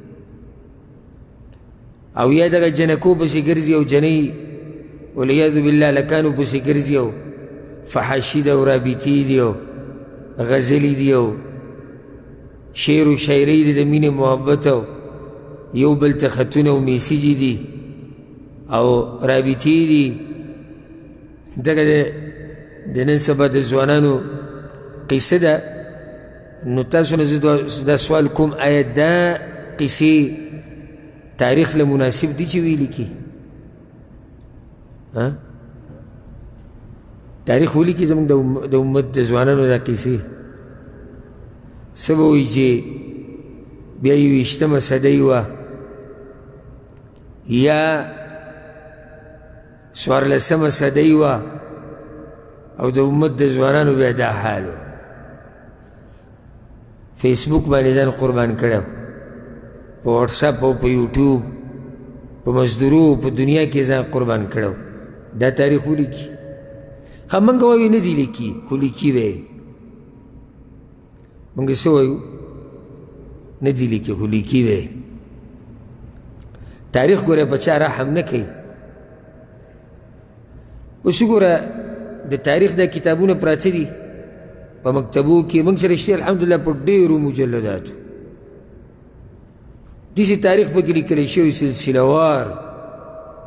او یا دغه جنکو پسې ګرځي او جنۍ والعیاذ بالله لکانو پسې ګرځي او فحاشي ده او رابطې دي او غزلې دي او شعر و شاعرۍ دي د مینې محبت او یو بل ته خطونه او میسیجې دي او رابطې دي. دغه د نن سبا د ځوانانو قصه ده. نو تاسو نه زه دا سوال کوم، آیا دا قصې تاریخ له مناسب دي چې ویلي کي؟ تاریخ ولیکي زموږ د امت د ځوانانو دا قصې؟ څه به وایي چې بیا 21مه صدۍ وه یا 14مه صدۍ وه او د امت د ځوانانو بیا دا حال و. فیسبوک باندې ځان قربان کړی، په واټساپ او په یوټیوب په مزدورو په دنیا کې ځان قربان کړی. دا تاریخ ولیکي؟ ښه موږ وایو نه دي لیکي، خو لیکي به یې. موږ څه وایو؟ نه دي لیکي خو لیکي به یې. تاریخ ګوره په چا رحم نه کوي. اوس وګوره د تاریخ دا کتابونه پراته دي په مکتبو کې، موږ سره شته الحمدلله په ډېرو مجلداتو. داسې تاریخ پکې لیکلی شوی سلسله وار،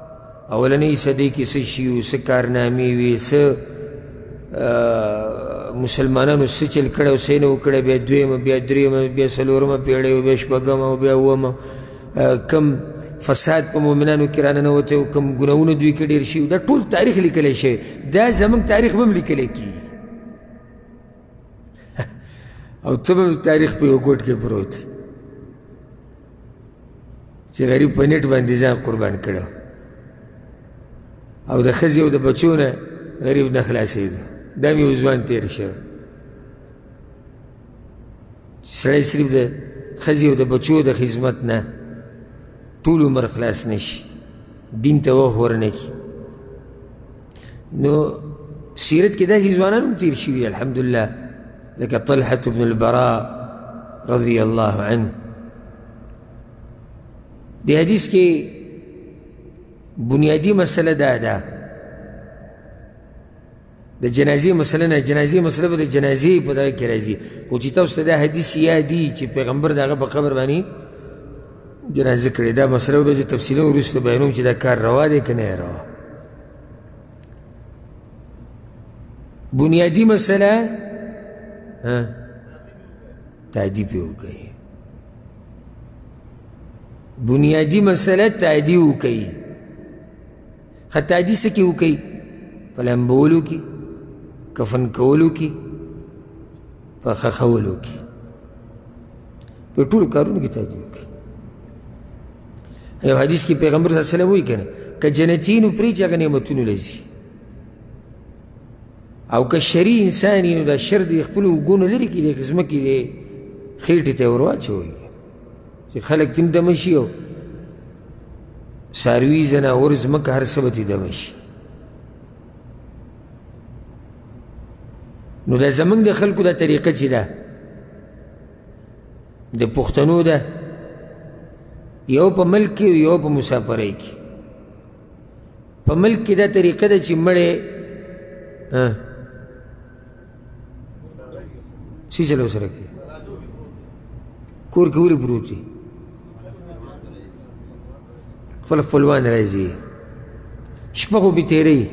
اولنۍ صدۍ کې څه شي وو، څه کارنامې وې، څه مسلمانانو څه چل کړی او څه یې نه و کړی، بیا دویمه، بیا درېیمه، بیا څلورمه پېړۍ او بیا شپږمه او بیا اوومه، کم فساد په مؤمنانو کې راننوتی او کم ګناهونه دوی کې ډېر شوي، دا ټول تاریخ لیکلی شوی. دا زموږ تاریخ به هم لیکلی کېږي او ته به تاریخ په یو ګوټ کې پروت چې غریب په نیټ باندې ځان قربان کړی او د ښځې او د بچو نه غریب نه خلاصېدو. دا مې یو ځوان تېر شوی چې سړی صرف د ښځې او د بچو د خدمت نه ټول عمر خلاص نه شي، دین ته وخت ورنه کړي. نو سیرت کې داسې ځوانان هم تېر شوي الحمدلله، لکه طلحة بن البراء رضی الله عنه. د حدیث کې بنیادی مسله دا ده، د جنازې مسله نه، جنازې مسله به د جنازې په دغه کې راځي، خو چې تاسو ته دا حدیث یادي چې پیغمبر د هغه په قبر باندې جنازه کړې، دا مسله به زه تفصیلا وروسته بیانوم چې دا کار روا دی که نه روا. بنیادی مسله تعدیب یې وکړئ، بنیادی مسله تعدیب وکړئ. ښه تعدیب څه کې وکړئ؟ په لامبولو کې، کفن کولو کې، په خښولو کې، په ټولو کارونو کې تعدیب وکړئ. یو حدیث کې پیغمبر صلی الله علیه وسلم وایي که نه، که جنتي نو پرې چې هغه نعمتونو لځي، او که شري انسان نو دا شر د خپلو اوږو لرې کړي، د ځمکې د خېټې ته ور واچوئ چې خلک تم دمه شي او څاروي ځناور ځمکه هر څه به ترې دمه شي. نو دا زموږ د خلکو دا طریقه چې ده د پښتنو ده، یو په ملک کې یو په مسافرۍ کې. په ملک کې دا طریقه ده چې مړی څه چلو سره کوي، کور کې ولې پروت وي، خپل خپلوان راځي، شپه خو بې تېروي،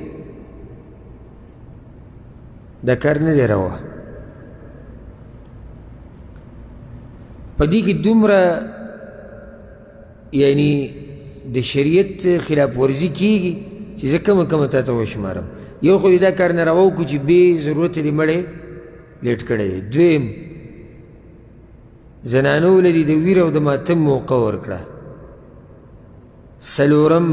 دا کار نه دی روا. په دې کې دومره یعنی د شریعت خلاف ورزي کېږي چې زه کمه کمه تا ته وشمارم. یو خو دا کار نه روا وکړو چې بې ضرورته دې مړی لیټ کړی دی. دویم، زنانو له دې د ویر او د ماتم موقع ورکړه. څلورم،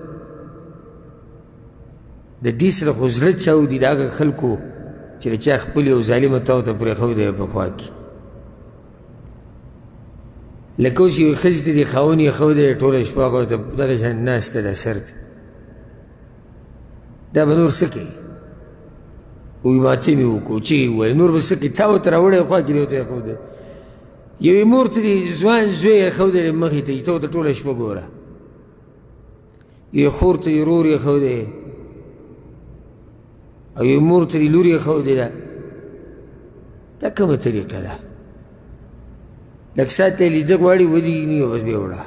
د دې سره خو زړه چاودي د هغه خلکو چې د چا خپلې او ظالمه تاو ته پرېښودی په خوا کې، لکه اوس یوې ښځې ته دې خاوند ایښودی ټوله شپه هغه ته دغه شان ناسته ده سر ته، دا به نور څه کوي؟ وایي ماتم یې وکړو، چغې وویل، نور به څه کوي؟ تا ورته راوړی خوا کې دې ورته ایښودی. یوې مور ته دې ځوان زوی ایښودی مخې ته چې ته ورته ټوله شپه ګوره، یوې خور ته یې رور ایښودی او یوې مور ته دې لور ایښودې ده. دا کومه طریقه ده؟ لږ ساعت ته یې لیده غواړي ودرېږي او بس بیا وړه.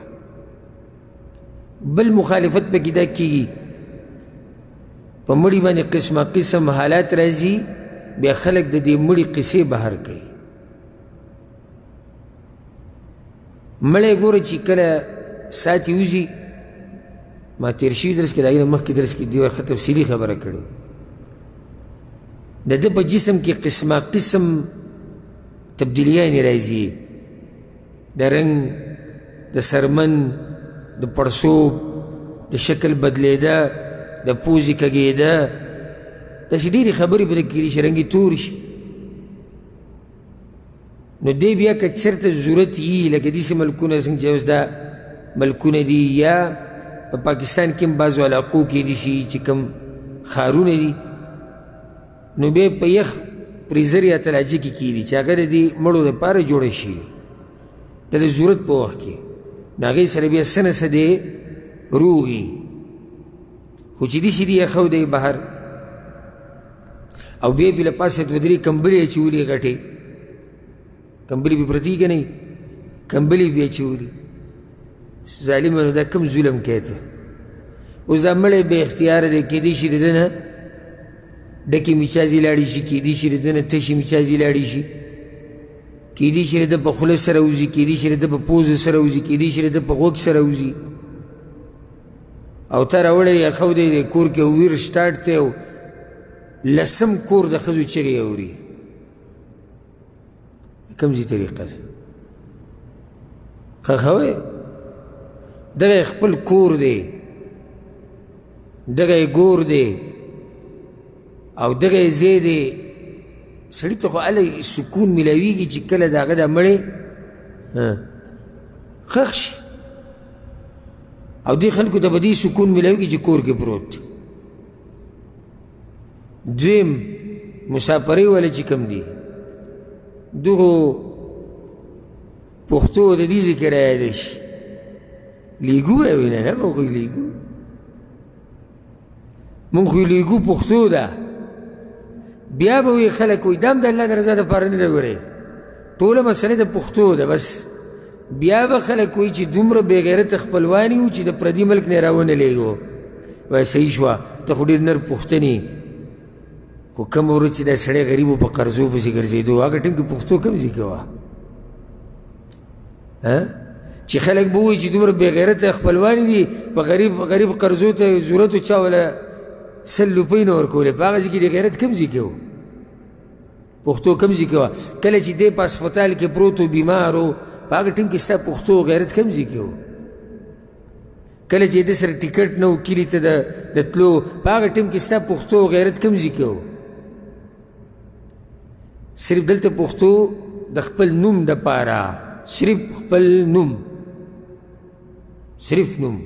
بل مخالفت پکې دا کېږي، په مړي باندې قسمه قسم حالات راځي، بیا خلک د دې مړي قصې بهر کوي. مړی ګوره چې کله ساعت یې وځي، ما تېر شوي درس کې د هغې نه مخکې درس کې دې ښه تفصیلي خبره کړې، د ده په جسم کې قسمه قسم تبدیلیانې راځي، د رنګ، د سرمن، د پړسوب، د شکل بدلېده، د پوزې کږېده، داسې ډېرې خبرې پرې کېدي چې رنګ یې تور شي. نو دی بیا که چېرته ضرورت وي، لکه داسې ملکونه څنګه چې اوس دا ملکونه دي، یا په پاکستان کې هم بعضو علاقو کې داسې چې کوم ښارونه دي، نو بیا په یخ فریزر یا تلاجه کې کېدي چې هغه د دې مړو دپاره جوړه شي د ضرورت په وخت کې، نو هغې سره بیا څه نه څه دی روغي. خو چې داسې دي ایښودی بهر، او بیا پې له پاسه دوه درې کمبلې اچولي غټې، کمبلې پې پرتې که نه وي، کمبلې بې اچولي. ظالمانو دا کوم ظلم کوي ته؟ اوس دا مړی بې اختیاره دی، کېدای شي د ده نه ډکې مچازې لاړې شي، کیدای شي د ده نه تشې مچازې لاړې شي، کیدای شي د ده په خوله سره وځي، کیدای شي د ده په پوزه سره وځي، کیدای شي د ده په غوږ سره وځي. او ته راوړی یې ښودی دی کور کې ویر سټارټ دی او لسم کور د ښځو چغې اوري. کوم ځي طریقه ده؟ ښه دغه یې خپل کور دی، دغه یې ګور دی او دغه یې ځای دی. سړي ته خو هله سکون میلاویږي چې کله د هغه دا مړی ښخ شي، او دې خلکو ته به دې سکون میلاویږي چې کور کې پروت دی. دویم مسافرۍ والا چې کوم دي، دغو پښتو د دې ذکر یاده شي، لیګو به وي نه موږ خو لیګو، موږ خو لیګو پښتو ده. بیا به وي خلک وایي دا هم د الله د رضا دپاره نه ده. ګورئ ټوله مسله د پښتو ده بس. بیا به خلک وایي چې دومره بې غیرته خپلواني وو چې د پردي ملک نه یې راونه لېږو. وایي صحیح شوه، ته خو ډېر نر پښتنې، خو کومه ورځ چې دا سړی غریب و په قرضو پسې ګرځېدو، هغه ټیم کې پښتو کوم ځای کې وه چې خلک به وایي چې دومره بې غیرته خپلوانې دي، په غریب قرضو ته ضرورت و چا وله 100 روپۍ نه ورکولې، په هغه ځای کې د غیرت کوم ځای کې و؟ پښتو کوم ځای کې وه؟ کله چې دی په هسپتال کې پروت و بیمار و، په هغه ټیم کې ستا پښتو غیرت کوم ځای کې و؟ کله چې د سره ټیکټ نه و کلي ته د تلو، په هغه ټیم کې ستا پښتو غیرت کوم ځای کې و؟ صرف دلته پښتو د خپل نوم دپاره، صرف خپل نوم، صرف نوم.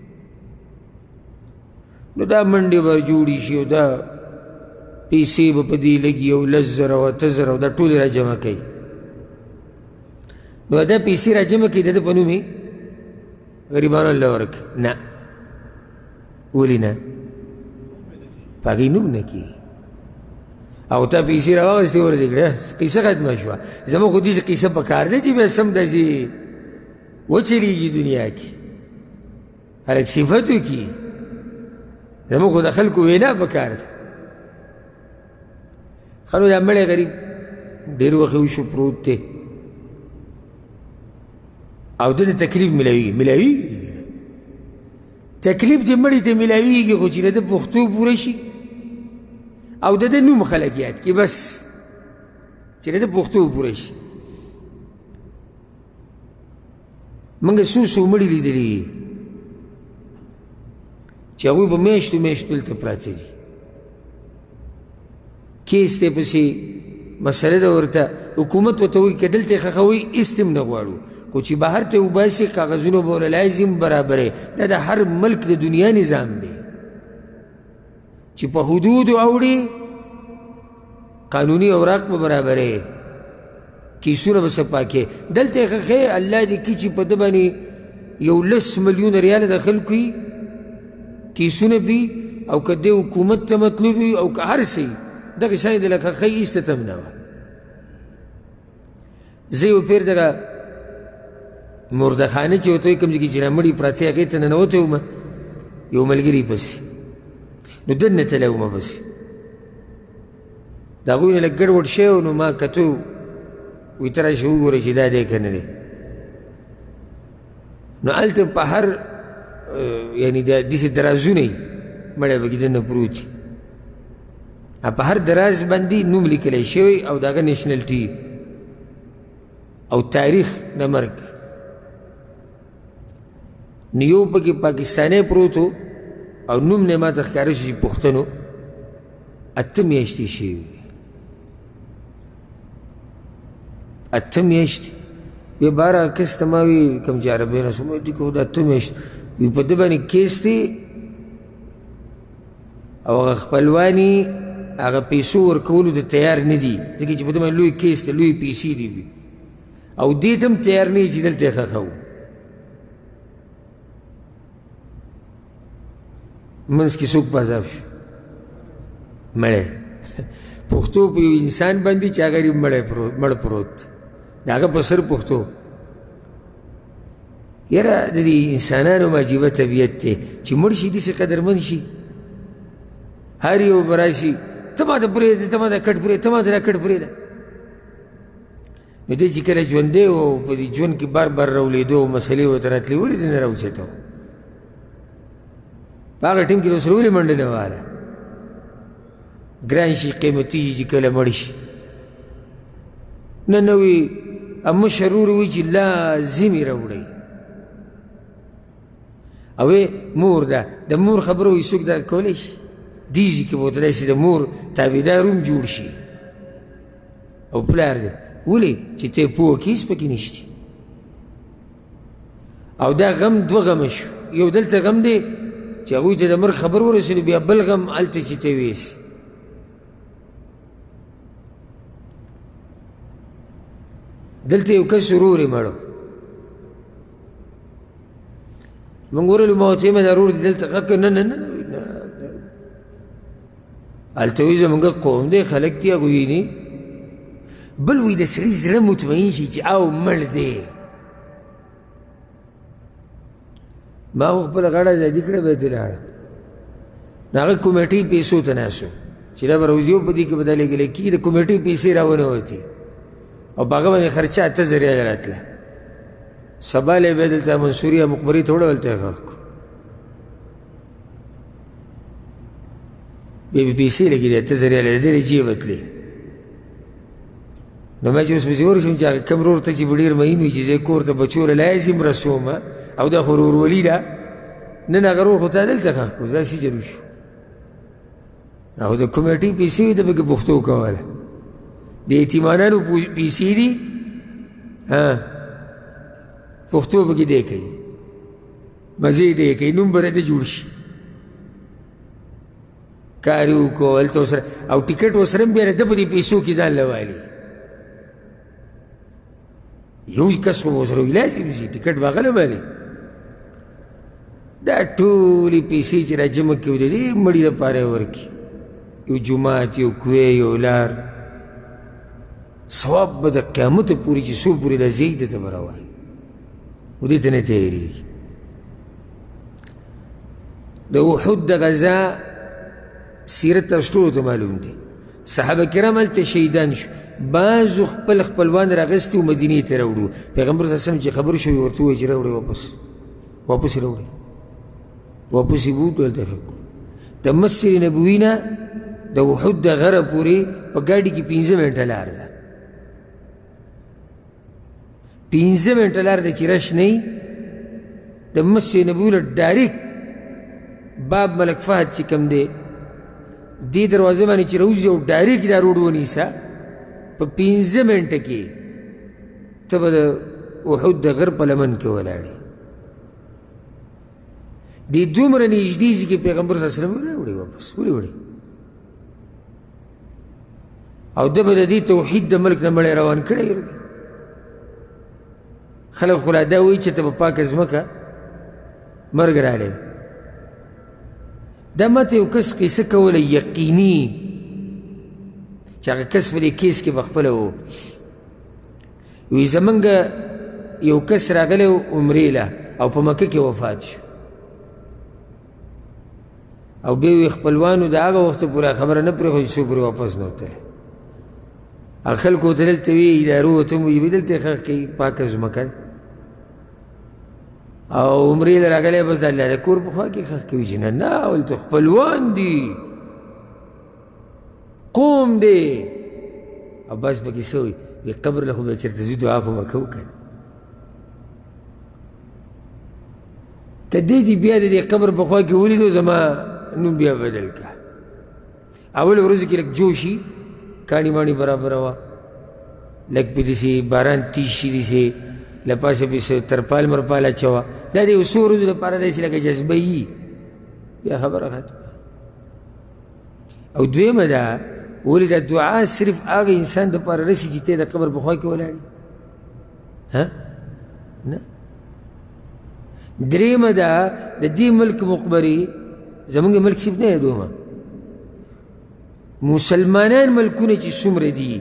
نو دا منډې به جوړې شي او دا پیسې به په دې لګي او 10,000 او 8,000 او دا ټولې را جمع کوي. نو دا پیسې را جمع کوي د ده په نوم یې غریبانو الله ورکړي؟ نه. ولې نه؟ په هغې نوم نه کېږي. او تا پیسې را واخېستې ورځې کړې قیسه ختمه شوه. زموږ خو داسې قیسه په کار دی چې بیا سم داسې وچلېږي دنیا کې، هلک صفت وکړي. زموږ خو د خلکو وینا په کار ده. ښه نو دا مړی غریب ډېر وخت وشو پروت دی او ده ته تکلیف میلاویږي تکلیف دې مړي ته میلاویږي، خو چې د ده پښتو پوره شي او د ده نوم خلک یاد کړي، بس چې د ده پښتو پوره شي. موږ څو مړي لیدلي چې هغوی به میاشتو دلته پراته دي، کیس دی پسې مسله ده ورته، حکومت ورته وایي که دلته یې ښخوئ ایست هم نه غواړو، خو چې بهر ته وباسي کاغذونه به ورله لازم برابرې. دا د هر ملک د دنیا نظام دی چې په حدودو اوړي، قانوني اوراق به برابرې، کیسونه به صفا کې. دلته یې ښخې الله دې کړي چې په ده باندې 10 ملیونه ریاله د خلکو وي، کیسونه پي، او که دې حکومت ته مطلوب وي او که هر څه دغه شی د لکه ښه ایسته ته هم نه وه. زه یو پیر دغه مردخانه چې ورته وایي کوم ځای کې چې مړي پراته هغې ته ننوتی ومه یو ملګري پسې، نو دننه تللی ومه پسې، د هغوی نه لږ ګډوډ شوی و. نو ما کتو وایي ته راشه وګوره چې دا دی که نه دی. نو هلته په هر یعنې داسې درازونه یي مړی پکې دننه پروت وي، په هر دراز باندې نوم لیکلی شوی او د هغه نیشنلټي او تاریخ د مرګ. نو یو پکې پاکستانی پروت و او نوم نه ماته ښکاره شو چې پښتنو 8 میاشتې شوي وي، 8 میاشتې. بیا بهر هغه کس ته ما وي کوم چې عربی نه شو، ما دي که د 8 میاشتې وي په ده باندې کیس دی او هغه خپلواني هغه پیسو ورکولو ته تیار نه دي، ځکه چې په ده باندې لوی کیس دی، لوی پیسې دي او دې ته هم تیار نه وي چې دلته یې ښخوو. منځ کې څوک په عذاب شو؟ مړی. پښتو په یو انسان باندې چې هغه غریب مړ پروت د هغه په سر پښتو. یاره د دې انسانانو عجیبه طبیعت دی چې مړ شي داسې قدرمند شي، هر یو به راشي ته ما ته پرېږده ته ما ته کټ پرېږده ته ما ته دا کټ پرېږده. نو دی چې کله ژوندی و په دې ژوند کې بار بار راولېدو او مسلې ورته راتلې ولې دې نه راوچته و په هغه ټیم کې د ورسره ولې منډه نه وهله ګران شي قیمتي شي چې کله مړ شي نه وي مشر ورور وایي چې لازم یې راوړئ او مور ده د مور خبره وایي څوک دا کولی شي دیزي کې بوتلی شي د مور تابعدار هم جوړ شي او پلار دی ولې چې ته یې پوه کړې هېڅ پکې نشته او دا غم دوه غمه شو یو دلته غم دی چې هغوی ته د مرګ خبر ورسېدو بیا بل غم هلته چې ته ویسي دلته یو کس ورور یې مړ موږ ورلو ما ورته ویمه دا ورور دې دلته غږ نه نه نه هلته وایي زمونږ قوم دی خلک دي هغوی ویني بل وایي د سړي زړه مطمئن شي چې او مړ دی ما خو خپله غاړه ازادي کړې بیا ته لاړه نو هغه کمیټۍ پیسو ته ناست و چې دا به روزي په دې کې به دا لېږلی کېږي د کمیټۍ پیسې راونهوتې او په هغه باندې خرچه 8000 راتله سبا له بیا دلته منصوري مقبرې ته وړه هلته یې ښخ کړو بیا به پیسې لګېدې 8000 د دې جیبه تلې نو ما چې اوس پسې ورشم چې هغه کوم ورور ته چې به ډېر مین وي چې زه کور ته بچو له لازم رسوم او دا خو ورورولي ده نن هغه ورور خو تا دلته ښخ کړو دا څه چلو شو او د کمیټۍ پیسې وي ته پکې پښتو کوله د یتیمانانو پیسې دي پښتو پکې دی کوي مزې دی کوي نوم به راته جوړ شي کار یې وکړو هلته ورسره او ټکټ ورسره هم بیا د ده په دې پیسو کې ځان له والي یو کس خو به ورسره وي لازم شي ټکټ به هغه له والي دا ټولې پیسې چې را جمع کړي د دې مړي دپاره یې ورکړي یو جومات یو کوی یو لار ثواب به د قیامته پورې چې څو پورې راځي دته به راوایي و دې ته نه تیارېږي د احد د غزا سیرت تاسو ټولو ته معلوم دی صحابه کرام هلته شهیدان شو بعضو خپل خپلوان راغستي و مدینې ته راوړو پیغمبر صلی الله علیه وسلم چې خبر شوی ورته ووایي چې راوړئ واپس یې راوړئ واپس یې بوتلو هلته ښخ کړو د مسجد نبوي نه د احد د غره پورې په ګاډي کې 15 منټه لار ده 15 منټه لار ده چې رش نه وي د مسجد نبوي نه ډایرکټ باب ملک فهد چې کوم دی دې دروازې باندې چې راوځي او ډایرکټ دا روډ ونیسه په 15 منټه کې ته به د احد د غر په لمن کې ولاړې دې دومره نږدې ځای کې پیغمبر صلی الله علیه وسلم راوړې واپس ولې وړې او ده به د دې توحید د ملک نه مړی روان کړی خلک خو لا دا وایي چې ته به پاکه ځمکه مرګ رالی دا ماته یو کس قیسه کوله یقیني چې هغه کس په دې کیس کې به خپله و وایي زمونږ یو کس راغلی و عمرې له او په مکه کې وفات شو او بیا وی خپلوانو د هغه وخته پورې خبره نه پرېښوده چې څو پورې واپس نه وتلی هغه خلکو ورته دلته وي ادارو ورته هم وایي دلته یې ښخ کوي پاکه ځمکه او عمرې له راغلی بس د الله د کور په خوا کې ښخ کوي چې نه نه ولته خپلوان دي قوم دی او بس پکې څه وایي وایي قبر له خو به چېرته ځو دعا خو به کوو که نه که دې دې بیا د دې قبر په خوا کې ولیدو زما نوم بیا بدل که اول ورځو کې لږ جوشي کاڼي ماڼي برابره وه لږ پې داسې باران تیز شي داسې له پاسه پې ترپال مرپال اچوه دا د یو څو ورځو دپاره داسې لکه جذبه یي بیا خبره ختمه او دویمه ده ولې دا دعا صرف هغه انسان دپاره رسي چې ته د قبر په خوا کې ولاړې نه درېیمه ده د دې ملک مقبرې زمونږ ملک صرف نه یادومه مسلمانان ملکونه چې څومره دي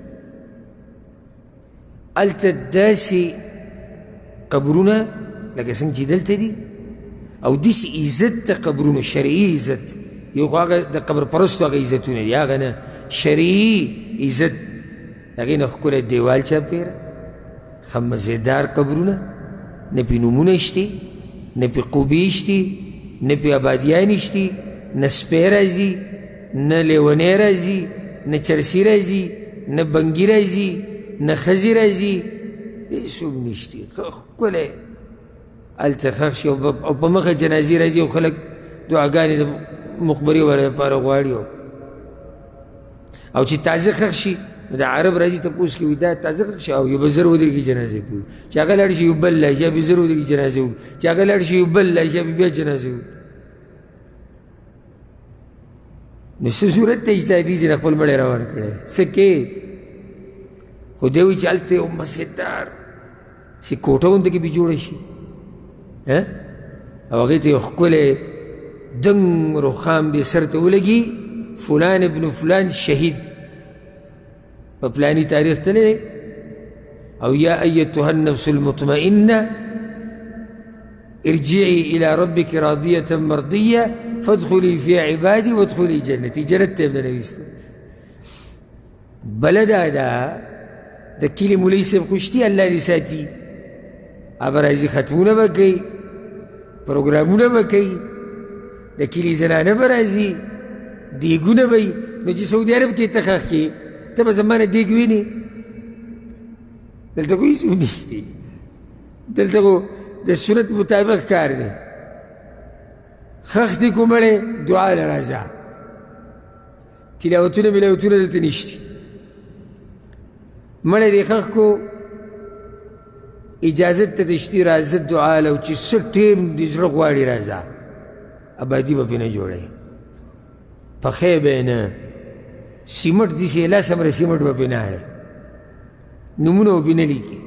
هلته داسې قبرونه لکه څنګه چې دلته دي او داسې عزت ته قبرونه شرعي عزت یو خو هغه د قبر پرستو هغه عزتونه دي، هغه نه شرعي عزت، هغې نه ښکلی دیوال چاپېره، ښه مزېدار قبرونه، نه پې نومونه شتي، نه پې قبې شتي، نه پې آبادیانې شتي، نه سپی راځي، نه لیونی راځي، نه چرسي راځي، نه بنګي راځي، نه ښځې راځي، هېڅوک نشتي، ښه ښکلی هلته ښخ شي او په مخه جنازې راځي او خلک دعاګانې د مقبرې والا لپاره غواړي او چې تازه ښخ شي نو د عرب راځي تپوس کوي دا تازه ښخ شي او یو به زر ودرېږي جنازې پرې چې هغه لاړ شي یو بل لاړ شي بیا زر ودرېږي جنازې وکړي چې هغه لاړ شي یو بل لاړ شي بیا جنازې وکړي نو څه صورت ته اجتهادي چې خپل مړی روان کړی څه کې خو دی وایي چې هلته یو مسجددار چې کوټه غونته کې پې جوړه شي او هغې ته یو ښکلی دنګ رخام دی سر ته ولګي فلان ابن فلان شهید په پلاني تاریخ تللی دی او یا ایتها النفس المطمئنه ارجعي الى ربك راضيه مرضيه فادخلي في عبادي وادخلي جنتي جنت ته ابن نبي بلدا دا د کلي مولوي صاحب خوشتي الله دې ساتي هغه راځي ختمونه به کوي پروګرامونه به کوي د کلي زنانه به راځي دیګونه به وي نو چې سعودي عرب کې ته ښخ کړې ته به زمانه دیګ وینې دلته خو هېڅ نشته دلته خو د سنت مطابق کار دی ښخ دې کو مړی دعا له راځه تلاوتونه ملاوتونه دلته نشته مړی دې ښخ کو اجازت ته دشتي راځه دعا له چې څه ټیم دې زړه غواړي راځه آبادي به پې نه جوړوي پخی به یې نه سیمټ داسې لاس همره سیمټ به پې نه اړی نومونه به پې نه لیکي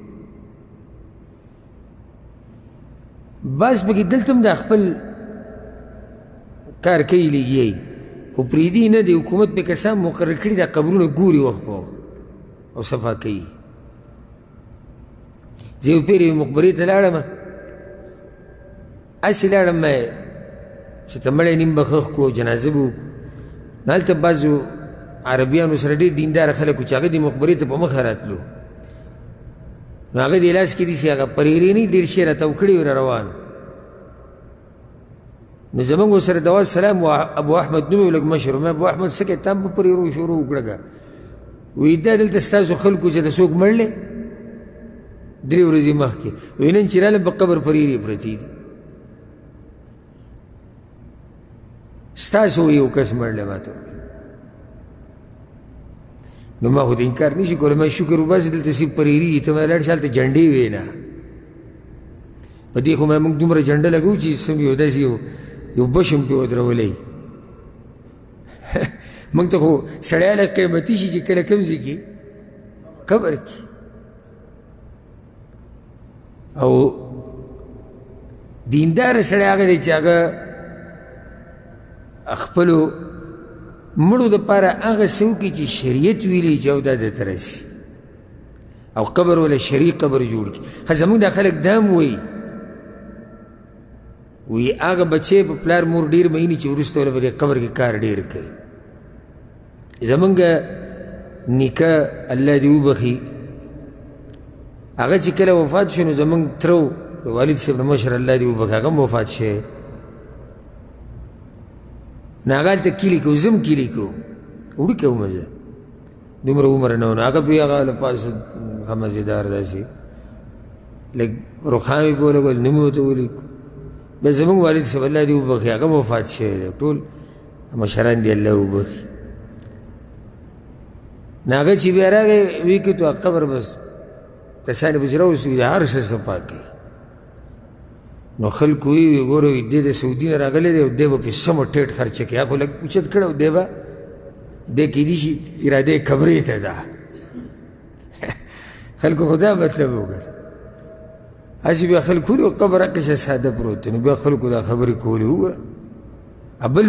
بعض پکې دلته هم دا خپل کار کوي لګیایي خو پرېږدي نه د حکومت پې کسان مقرر کړي دا قبرونه ګوري وخت په وخت او صفا کوي زه یو پیر یوې مقبرې ته لاړم هسې لاړم چې ته مړی نیم به ښخ کړو جنازه به وکړو نو هلته بعضو عربیانو سره ډېر دینداره خلک وو چې هغه دې مقبرې ته په مخه راتلو نو هغه دې لاس کې داسې هغه پرېرې نه ډېر شی راته وکړي وو را روان نو زمونږ ورسره د اول سلام و ابو احمد نوم یې لږ مشر وم ابو احمد څه کوې تا هم په پرېرو شروع وکړه وایي دا دلته ستاسو خلکو چې د څوک مړلی 3 ورځې مخکې وایي نن چې رالم په قبر پرېرې پرتې دي ستاسو یو کس مړلی ما ته نو ما خو د انکار نشي کولی ما شکر وباسې دلته صرف پرېرې دي ته ما لاړ شې هلته جنډې وې نه په دې خو ما موږ دومره جنډه لګوو چې سم یو داسې یو بشم پې ودرولی موږ ته خو سړی هله قیمتي شي چې کله کوم ځای کې قبر کې او دینداره سړی هغه دی چې هغه خپلو مړو دپاره هغه څه وکړي چې شریعت ویلی چې او دا درته رسي او قبر ولا شرعي قبر جوړ کړي ښه زموږ دا خلک دا هم وایي وی هغه بچی په پلار مور ډېر مینې چې وروسته وله به دې قبر کې کار ډېر کوي زمونږ نیکه الله دې وبخي هغه چې کله وفات شو نو زمونږ تره د والد صاحب نه مشر الله دې وبخي هغه هم وفات شوی نو هغه هلته کلي کوو زه هم کلي کوم وړوکی ومه زه دومره عمر نه و نو هغه بیا هغه له پاسه ښه مزېدار داسې لږ رخام یې پې ولګول نوم یې ورته ولیکو بیا زمونږ والد صاحب الله دې وبخي هغه هم وفات شوی دی ټول مشران دې الله وبخي نو هغه چې بیا راغی ویې کړو تو قبر بس کسانې پسې راوستو د هر څه صفا کوي نو خلکو وی ګوره وي دی د سعودي نه راغلی دی او دی به پې سمه ټیټ خرچه کوي هغه خو لږ اوچت کړی او دی به دی کیدي شي اراده قبرې ته ده خلکو خو دا مطلب وګوره هسې بیا خلکو ولي قبر هقشه ساده پروت دی نو بیا خلکو دا خبرې کولې وګوره ابل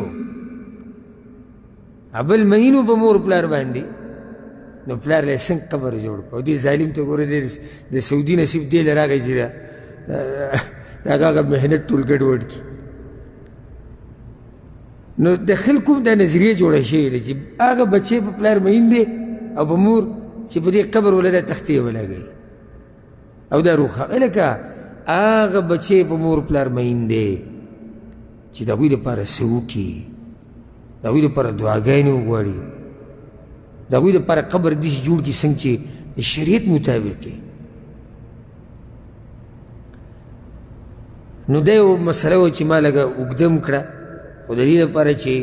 مهینو په مور پلار باندې نو پلار له څنګه قبر جوړ کړو دې ظالم ته ګوره د سعودي نصیب دې له راغی چې د هغه محنت ټول ګډوډ کړي نو د خلکو دا نظریه جوړه شوې ده چې هغه بچی په پلار مین دی او په مور چې په دې قبر ولا دا تختې ولګوي او دا روح لکه هغه بچی په مور پلار مین دی چې د هغوی دپاره څه وکړي د هغوی دپاره دعاګانې وغواړي د هغوی دپاره قبر داسې جوړ کړي څنګه چې د شریعت مطابق یې نو دا یو مسله وه چې ما لږه اوږده م کړه خو د دې دپاره چې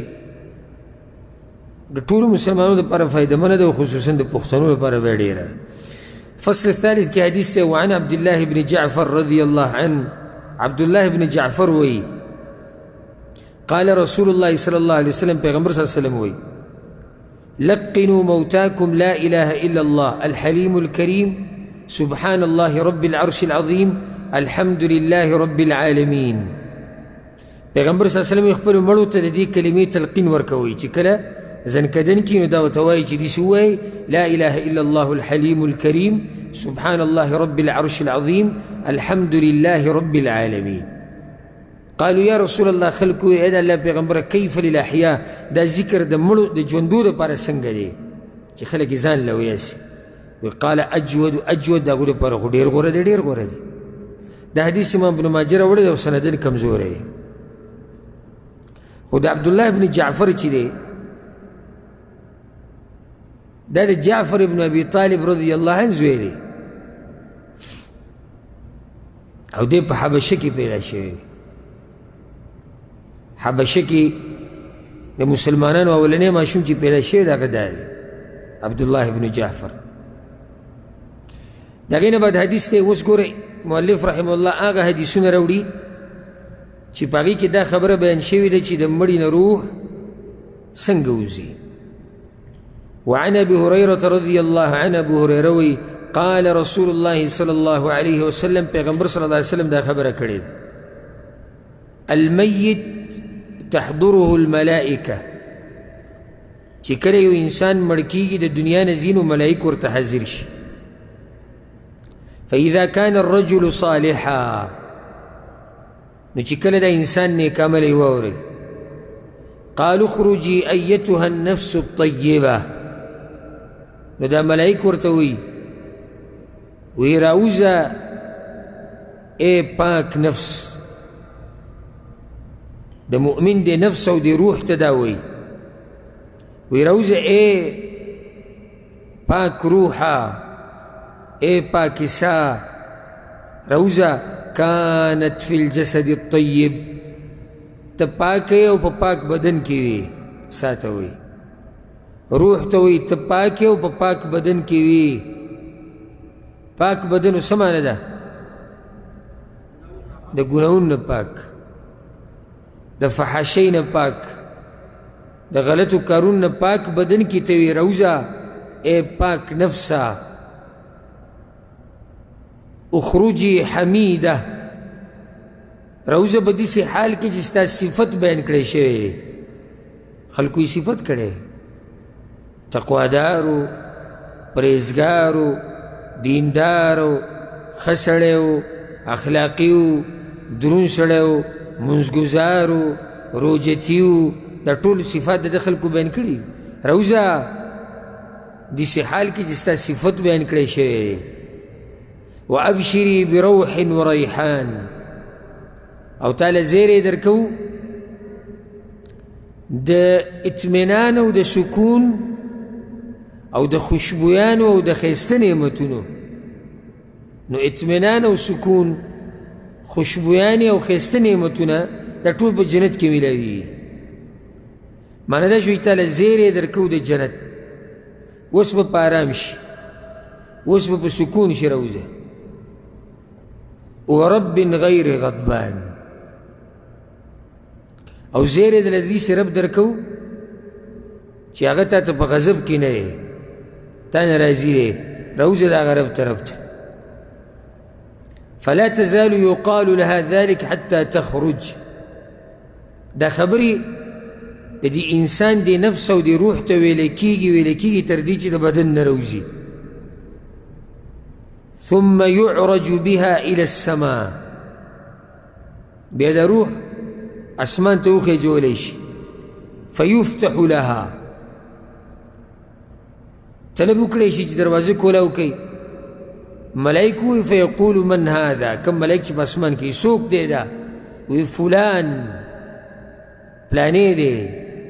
د ټولو مسلمانانو دپاره فایدهمنه ده او خصوصا د پښتنو دپاره بیا ډېره فصل الثالث کې حدیث دی وعن عبدالله بن جعفر رضی الله عنه عبدالله بن جعفر وی قال رسول الله صلی الله علیه وسلم پیغمبر صلی الله علیه وسلم وی لقنوا موتاكم لا إله إلا الله الحليم الكريم سبحان الله رب العرش العظيم الحمد لله رب العالمين پیغمبر صلی الله علیه وسلم خپل مړو ته د دې کلمې تلقین ورکوي چې کله زنکدن کي نو دا ورته وایي چې داسې ووایي لا إله إلا الله الحليم الكريم سبحان الله رب العرش العظيم الحمد لله رب العالمين قالوا يا رسول الله خلقوا اے دا الله پیغمبر کیف للأحیاء دا ذکر د مړو د ژوندو دپاره څنګه دی چې خلک یې ځان له ویاسي قال اجود دا هغو دپاره خو ډېر غوره دی ډېر غوره دی دا حدیث امام ابن ماجه راوړی دی او سندن کمزوری دی خو د عبدالله بن جعفر چې دی دا د جعفر ابن ابي طالب رضی الله عنه زوی دی او دی په حبشه کې پیدا شوی دی حبشه کې د مسلمانانو اولنی ماشوم چې پیدا شوی دی هغه دا دی عبدالله ابن جعفر د هغې نه بعد حدیث دی اوس ګورئ مؤلف رحمه الله هغه حدیثونه راوړي چې په هغې کې دا خبره بیان شوې ده چې د مړي نه روح څنګه وځي وعن ابي هريره رضي الله عنه ابو هريره وی قال رسول الله صلى الله عليه وسلم پیغمبر صلی الله علیه وسلم دا خبره کړې ده الميت تحضره الملائکه چې کله یو انسان مړ کېږي د دنیا نه ځینو ملایک ورته حاضر شي فإذا كان الرجل صالحا نو چې کله دا انسان نیک عمل یې واوري قالوا اخرجي أيتها النفس الطیبه نو دا ملائک ورته وی راوځه اے پاک نفس د مؤمن د نفس او د روح ته دا وی راوځه اے پاک روحا اے پاکسا روزه كانت في الجسد الطيب ته پاکه او په پاک بدن کې وي ساته وي روح ته وي ته پاکه او په پاک بدن کې وي پاک بدن څه معنی ده د ګناهونو نه پاک د فحاشۍ نه پاک د غلطو کارونو نه پاک بدن کې ته وي روزه اے پاک نفسا اخرجی حمیده روزه په داسې حال کې چې ستا صفت بیان کړی شوی دی خلکو یې صفت کړی تقوادارو پرهیزګارو دیندارو ښه سړی و اخلاقي و دروند سړی و منځګزارو روجتي و دا ټول صفات د خلکو بیان کړي روزه داسې حال کې چې ستا صفت بیان کړی شوی دی وابشری بروح وریحان او تعالی زیری درکو د اطمینان او د سکون او د خوشبویانو او د ښایسته نعمتونو نو اطمینان او سکون خوشبویانې او ښایسته نعمتونه دا ټول په جنت کې میلاوي معنی دا شوي تعالی زیری درکو د جنت اوس به په ارام شي اوس به په سکون شي روزه ورب غیر غضبان او زیری د دې رب درکو چې هغه تا ته په غضب کې نه دی تا نه راضي دی روزه د هغه رب طرف ته فلا تزال يقال لها ذلك حتى تخرج دا خبرې د دې انسان د نفس او د روح ته ویلی کېږي تر دې چې د بدن نه روځي ثم يعرج بها إلى السماء بیا د روح اسمان ته وخېجولی شي فیفتح لها طلب وکړی شي چې دروازه کولاو کوي ملائک وی فیقول من هذا کم ملائک چې په اسمان کې څوک دی دا وی فلان پلانې دی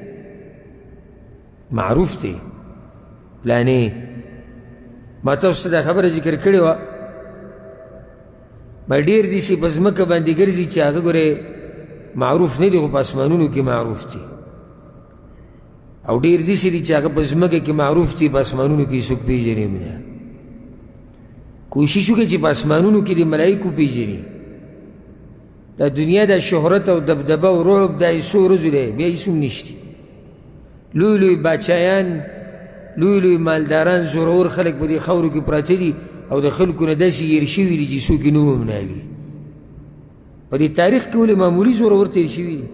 معروف دی پلانې ما تاسو ته دا خبره ذکر کړې وه ما ډېر داسې په ځمکه باندې ګرځي چې هغه ګورې معروف نه دی خو په اسمانونو کې معروف دي او ډېر داسې دي چې هغه په ځمکه کې معروف دي په اسمانونو کې څوک پېژني هم نه کوشش وکړئ چې په اسمانونو کې د ملایکو پېژني دا دنیا دا شهرت او دبدبه او رعب دا یې څو ورځو دی بیا هېڅ هم نشته لوی لوی باچایان لوی لوی مالداران زورور خلک په دې خاورو کې پراته دي او د خلکو نه داسې هېر شوي دي چې څوک یې نوم هم نه اخلي په دې تاریخ کې ولې معمولي زورور تېر شوي دي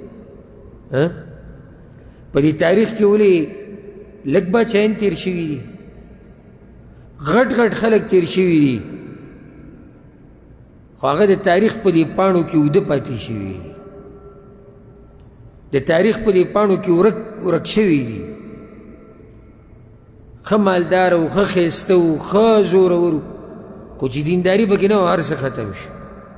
په دې تاریخ کې ولې لږ باچایان تېر شوي دي غټ غټ خلک تېر شوي دي خو هغه د تاریخ په دې پاڼو کې اوده پاتې شوي دي د تاریخ په دې پاڼو کې ورک شوي دي ښه مالدار او ښه ښایسته و ښه زورور و خو چې دینداري پکې نه و هر څه ختم شو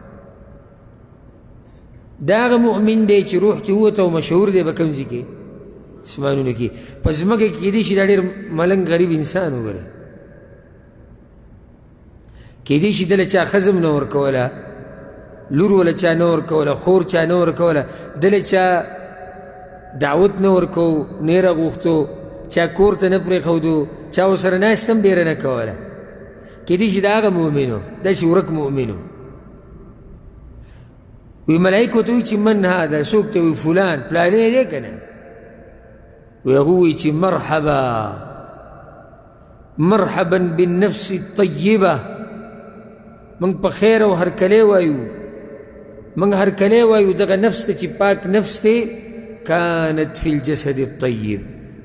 دا هغه مؤمن دی چې روح ترې ووته او مشهور دی په کوم ځای کې اسمانونو کې په ځمکه کې کیدای شي دا ډېر ملنګ غریب انسان وګوره کیدای شي دله چا ښځه هم نه ورکوله لور وله چا نه ورکوله خور چا نه ورکوله دله چا دعوت نه ورکو نه یې راغوښتو چا کور ته نه پرېښودو چا ورسره ناست هم ډېره نه کوله کیدای شي دا هغه مؤمن و داسې ورک مؤمن و وی ملائک ورته وایي چې من هذا څوک ته وی فلان پلانی دی که نه وی هغه وایي چې مرحبا بالنفس الطیبه موږ په خیر او هرکلی وایو موږ هرکلی وایو دغه نفس ته چې پاک نفس دی كانت في الجسد الطيب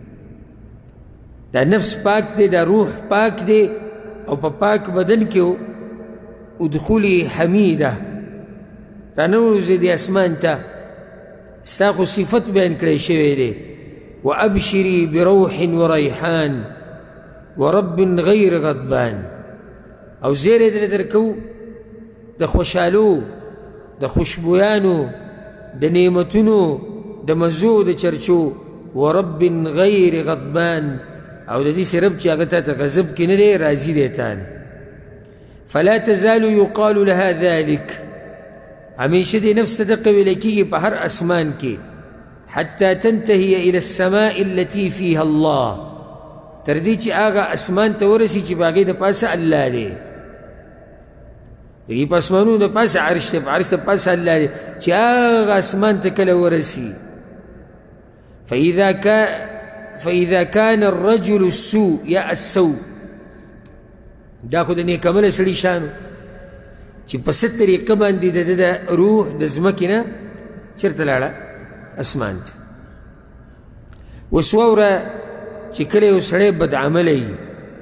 دا نفس پاک دی دا روح پاک دی او په پاک بدن کې ادخلي حمیده رانوځي د اسمان ته ستا خو صفت بیان کړی شوی دی وابشري بروح وريحان ورب غیر غضبان او زیری دله درکو د خوشحالو د خوشبویانو د نعمتونو د مزو د چرچو ورب غیر غضبان او د دې رب چې هغه تا ته غضب کې نه دی راضي دی تانه فلا تزال يقال لها ذلك همیشه دې نفس ته دقه ویلی کېږي په هر اسمان کې حتى تنتهي الى السماء التي فيها الله تر دې چې هغه اسمان ته ورسي چې په هغې د پاسه الله دی دغې په اسمانونو د پاسه عرش دی په عرش د پاسه الله دی چې هغه اسمان ته کله ورسي فإذا كان الرجل السوء یا السوء دا خو د نیکعمله سړي شانو چې په څه طریقه باندې د ده د روح د ځمکې نه چېرته لاړه اسمان ته اوس واوره چې کله یو سړی بدعمله وي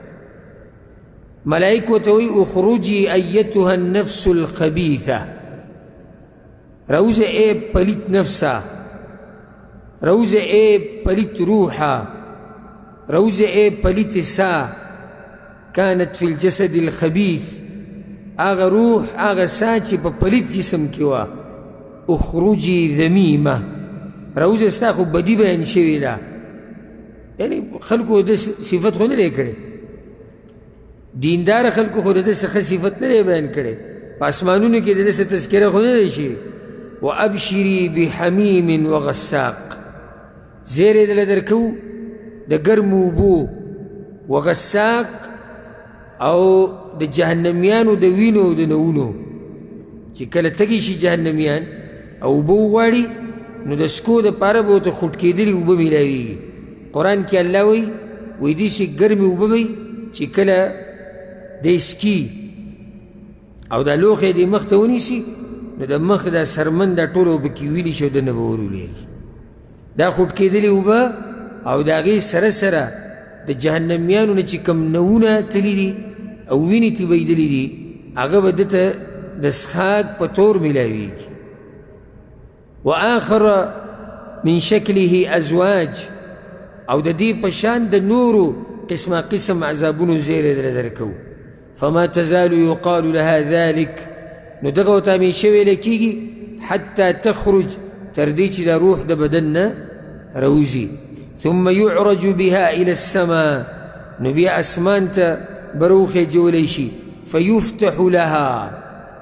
ملائک ورته وایي اخرجي ایتها النفس الخبیثه راوځه ای پلیت نفسه راوځه ای پلیت روحه راوځه ای پلیت سا كانت في الجسد الخبيث هغه روح هغه سا چې په پلیت جسم کې وه اخرجي ذمیمه راوځه ستا خو بدي بیان شوې ده یعنی خلکو د صفت خو نه دی کړی دیندار خلکو خو د ده څخه صفت نه دی بیان کړی په اسمانونو کې د ده څه تذکره خو نه دی شوي وابشري بحمیم وغساق زیری دله درکو د ګرمو اوبو وغساق او د جهنمیانو د وینو او د نوونو چې کله تږي شي جهنمیان او اوبه وغواړي نو د سکو دپاره به ورته خوټ کېدلي اوبه میلاویږي قرآن کې الله وایي داسې ګرمې اوبه به چې کله دی سکي او دا لوښی دې مخ ته ونیسي نو د مخ دا سرمن دا ټوله اوبه کې ویلي شي او دننه به ورولېږي دا خوټ کېدلې اوبه او د هغې سره سره د جهنمیانو نه چې کوم نوونه تللي دي او وینې ترې بهیدلي دي هغه به ده ته د څښاک په طور میلاویږي وآخر من شكله أزواج او د دې په شان د نورو قسم قسم عذابونو زیری درکو. فما تزال يقال لها ذلك نو دغه ورته همیشه ویلی کېږي حتى تخرج تر دې چې د روح د بدن نه راوځي. ثم يعرج بها إلى السماء نو بیا اسمان ته بروخېجولی شي. فيفتح لها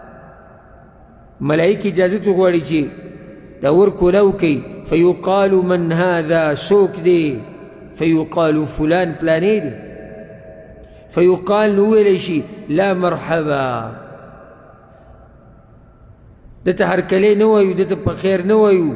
ملائک اجازت وغواړي چې دا ور کولاو کوي. فيقال من هذا څوک دی؟ فيقال فلان پلانی دی. فيقال نو ویلی شي لا مرحبا دته هرکلی نه وایو دته په خیر نه وایو.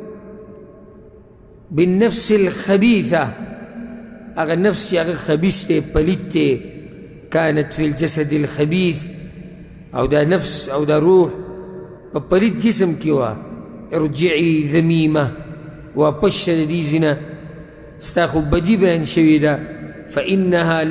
بالنفس الخبيثة هغه نفس چې هغه خبیث دی پلیت دی. كانت في الجسد الخبيث او دا نفس او دا روح په پلیت جسم کې وه. ارجعي ذمیمه واپس شه د دې ځینه ستا خو بدي بیان شوې ده. فإنها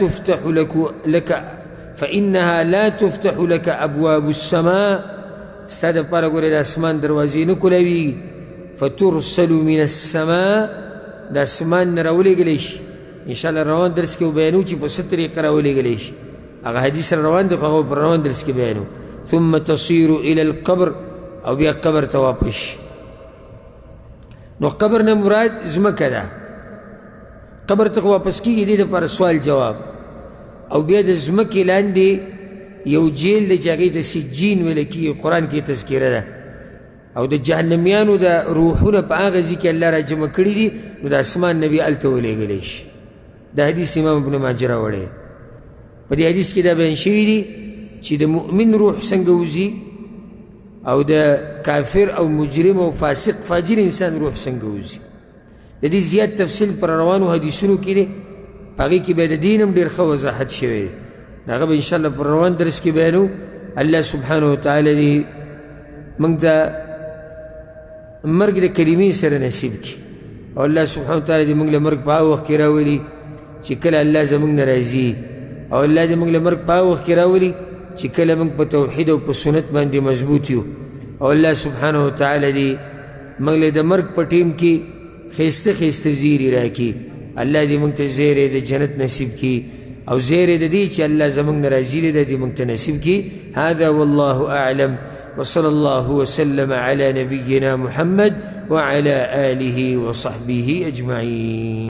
لا تفتح لك أبواب السماء ستا دپاره ګورې د اسمان دروازې نه کولوي. فترسل من السماء د اسمان نه راولېږلی شي. انشاءالله روان درس کې بیانو چې په څه طریقه راولېږلی شي. هغه حدیث روان دی خو هغه په روان درس کې بیانو. ثم تصير إلى القبر او بیا قبر ته واپس شي. نو قبر نه مراد ځمکه ده. قبر ته واپس کېږي دې دپاره سوال جواب. او بیا د ځمکې لاندې یو جیل دی چې هغې ته سجین ویلی کېږي. قرآن کې تذکره ده. او د جهنمیانو د روحونه په هغه ځای کې الله را جمع کړي دي. نو د اسمان نه بیا هلته ولېږلی شي. دا حدیث امام ابن ماجه راوړی. په دې حدیث کې دا بیان شوي دي چې د مؤمن روح څنګه وځي او د کافر او مجرم او فاسق فاجر انسان روح څنګه وځي. د دې زیات تفصیل پر روانو حدیثونو کې دی. په هغې کې بیا د دین هم ډېر ښه وضاحت شوی دی. د هغه به انشاءالله پر روان درس کې بیانو. الله سبحانه وتعالی دې موږ ته مرګ د کلمې سره نصیب کړي. او الله سبحانه وتعالی دې موږ له مرګ په هغه وخت کې راولي چې کله الله زموږ نه راځي. او الله دې موږ له مرګ په هغه وخت کې راولي چې کله موږ په توحید او په سنت باندې مضبوط یو. او الله سبحانه وتعالی دې موږ له د مرګ په ټیم کې ښایسته ښایسته زیري راکړي. الله دې موږ ته زیری د جنت نصیب کړي او زیری د دې چې الله زموږ نه راضي دی دې موږ ته نصیب کړي. هذا والله أعلم وصلى الله وسلم على نبينا محمد وعلى آله وصحبه أجمعين.